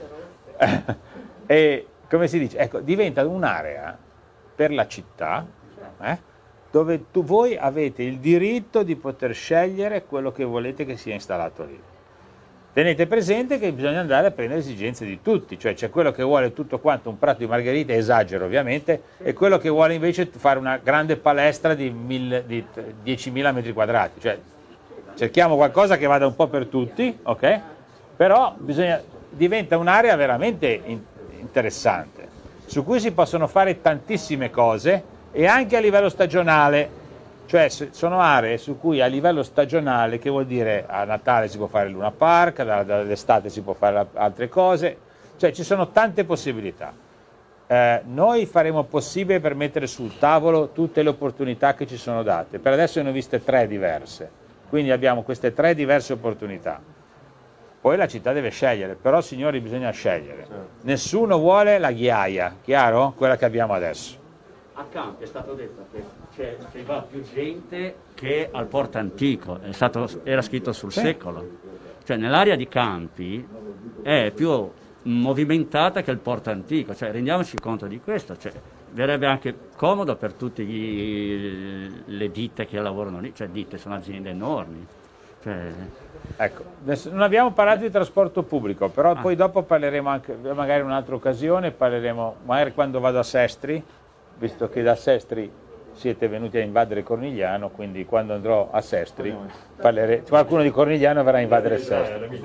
E come si dice? Ecco, diventa un'area per la città, dove voi avete il diritto di poter scegliere quello che volete che sia installato lì. Tenete presente che bisogna andare a prendere le esigenze di tutti, cioè c'è quello che vuole tutto quanto un prato di margherita, esagero ovviamente, e quello che vuole invece fare una grande palestra di 10.000 metri quadrati, cioè cerchiamo qualcosa che vada un po' per tutti, ok? Però diventa un'area veramente interessante, su cui si possono fare tantissime cose e anche a livello stagionale. Cioè sono aree su cui a livello stagionale, che vuol dire a Natale si può fare il Luna Park, dall'estate si può fare altre cose, cioè ci sono tante possibilità. Noi faremo possibile per mettere sul tavolo tutte le opportunità che ci sono date. Per adesso ne ho viste 3 diverse, quindi abbiamo queste 3 diverse opportunità. Poi la città deve scegliere, però signori bisogna scegliere. Nessuno vuole la ghiaia, chiaro? Quella che abbiamo adesso. A Campi è stato detto che ci va più gente che al Porto Antico, era scritto sul secolo. Cioè nell'area di Campi è più movimentata che il Porto Antico, cioè rendiamoci conto di questo, cioè, verrebbe anche comodo per tutte le ditte che lavorano lì, cioè ditte sono aziende enormi. Cioè... Ecco, non abbiamo parlato di trasporto pubblico, però poi dopo parleremo anche, magari in un'altra occasione, parleremo magari quando vado a Sestri, visto che da Sestri siete venuti a invadere Cornigliano, quindi quando andrò a Sestri qualcuno di Cornigliano verrà a invadere Sestri.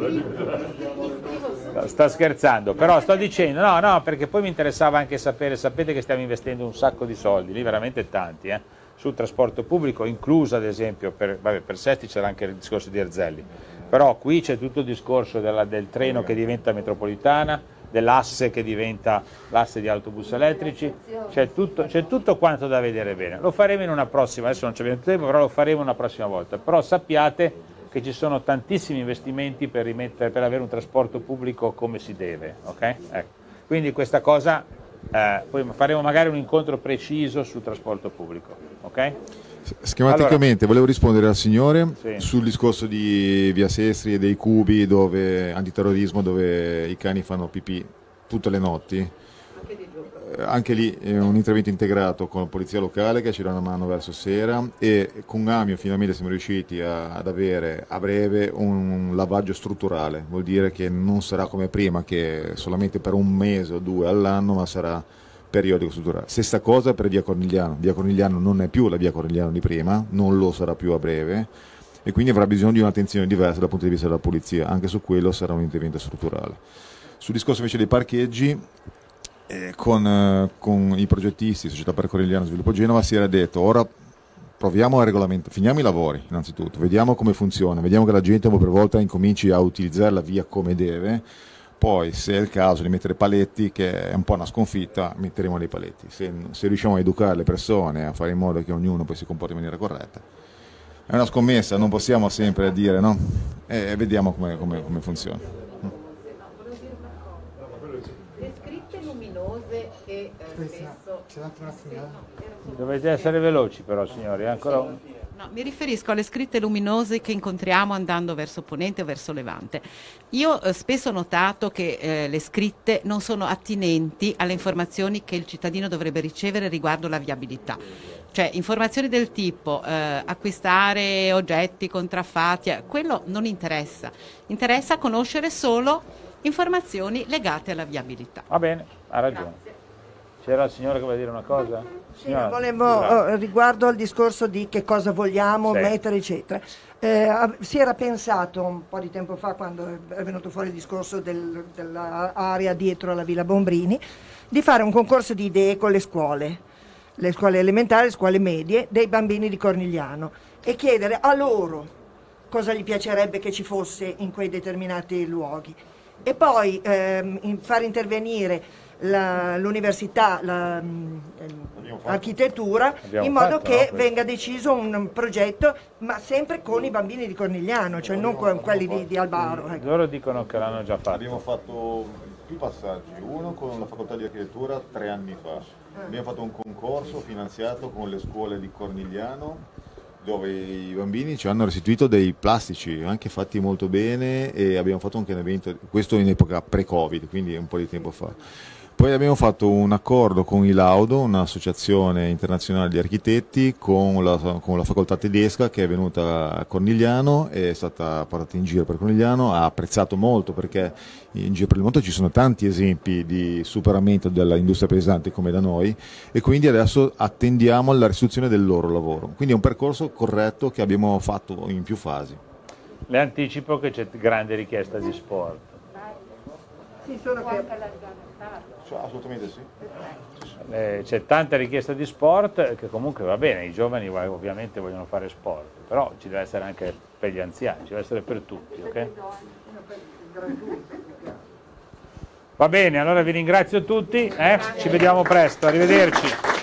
Sto scherzando, però sto dicendo, no, perché poi mi interessava anche sapete che stiamo investendo un sacco di soldi, lì veramente tanti, sul trasporto pubblico, incluso ad esempio, per Sestri c'era anche il discorso di Erzelli, però qui c'è tutto il discorso del treno che diventa metropolitana, dell'asse che diventa l'asse di autobus elettrici, c'è tutto quanto da vedere bene. Lo faremo in una prossima, adesso non c'è più tempo, però lo faremo una prossima volta. Però sappiate che ci sono tantissimi investimenti per avere un trasporto pubblico come si deve, ok? Ecco. Quindi questa cosa, poi faremo magari un incontro preciso sul trasporto pubblico, ok? Schematicamente volevo rispondere al signore Sì. sul discorso di Via Sestri e dei cubi antiterrorismo dove i cani fanno pipì tutte le notti. Anche lì è un intervento integrato con la polizia locale che ci dà una mano verso sera, e con Amio finalmente siamo riusciti ad avere a breve un lavaggio strutturale, vuol dire che non sarà come prima che solamente per 1 mese o 2 all'anno, ma sarà periodico strutturale. Stessa cosa per Via Cornigliano non è più la Via Cornigliano di prima, non lo sarà più a breve, e quindi avrà bisogno di un'attenzione diversa dal punto di vista della polizia, anche su quello sarà un intervento strutturale. Sul discorso invece dei parcheggi, con i progettisti, Società Parco Cornigliano Sviluppo Genova, si era detto ora proviamo a regolamentare, finiamo i lavori innanzitutto, vediamo come funziona, vediamo che la gente un po' per volta incominci a utilizzare la via come deve, poi se è il caso di mettere paletti, che è un po' una sconfitta, metteremo dei paletti. Se riusciamo a educare le persone, a fare in modo che ognuno poi si comporti in maniera corretta, è una scommessa, non possiamo sempre dire no, e vediamo come funziona. Le scritte luminose che spesso... Dovete essere veloci però, signori, ancora un... No, mi riferisco alle scritte luminose che incontriamo andando verso Ponente o verso Levante. Io spesso ho notato che le scritte non sono attinenti alle informazioni che il cittadino dovrebbe ricevere riguardo la viabilità. Cioè informazioni del tipo acquistare oggetti contraffatti, quello non interessa. Interessa conoscere solo informazioni legate alla viabilità. Va bene, ha ragione. Grazie. C'era la signora che voleva dire una cosa? Sì, volevo, riguardo al discorso di che cosa vogliamo mettere, eccetera. Si era pensato un po' di tempo fa, quando è venuto fuori il discorso dell'area dietro alla Villa Bombrini, di fare un concorso di idee con le scuole elementari, le scuole medie dei bambini di Cornigliano, e chiedere a loro cosa gli piacerebbe che ci fosse in quei determinati luoghi. E poi far intervenire l'università, l'architettura, in modo che venga deciso un progetto, ma sempre con i bambini di Cornigliano, cioè non con quelli di Albaro. Ecco. Loro dicono che l'hanno già fatto. Abbiamo fatto più passaggi, uno con la facoltà di architettura 3 anni fa. Abbiamo fatto un concorso finanziato con le scuole di Cornigliano, dove i bambini ci hanno restituito dei plastici, anche fatti molto bene, e abbiamo fatto anche un evento, questo in epoca pre-Covid, quindi un po' di tempo fa. Poi abbiamo fatto un accordo con il Laudo, un'associazione internazionale di architetti, con la facoltà tedesca, che è venuta a Cornigliano, è stata portata in giro per Cornigliano, ha apprezzato molto, perché in giro per il mondo ci sono tanti esempi di superamento dell'industria pesante come da noi, e quindi adesso attendiamo la restituzione del loro lavoro. Quindi è un percorso corretto che abbiamo fatto in più fasi. Le anticipo che c'è grande richiesta di sport. Sì, solo assolutamente sì. C'è tanta richiesta di sport, che comunque va bene, i giovani ovviamente vogliono fare sport, però ci deve essere anche per gli anziani, ci deve essere per tutti, ok? Va bene, allora vi ringrazio tutti, ci vediamo presto, arrivederci.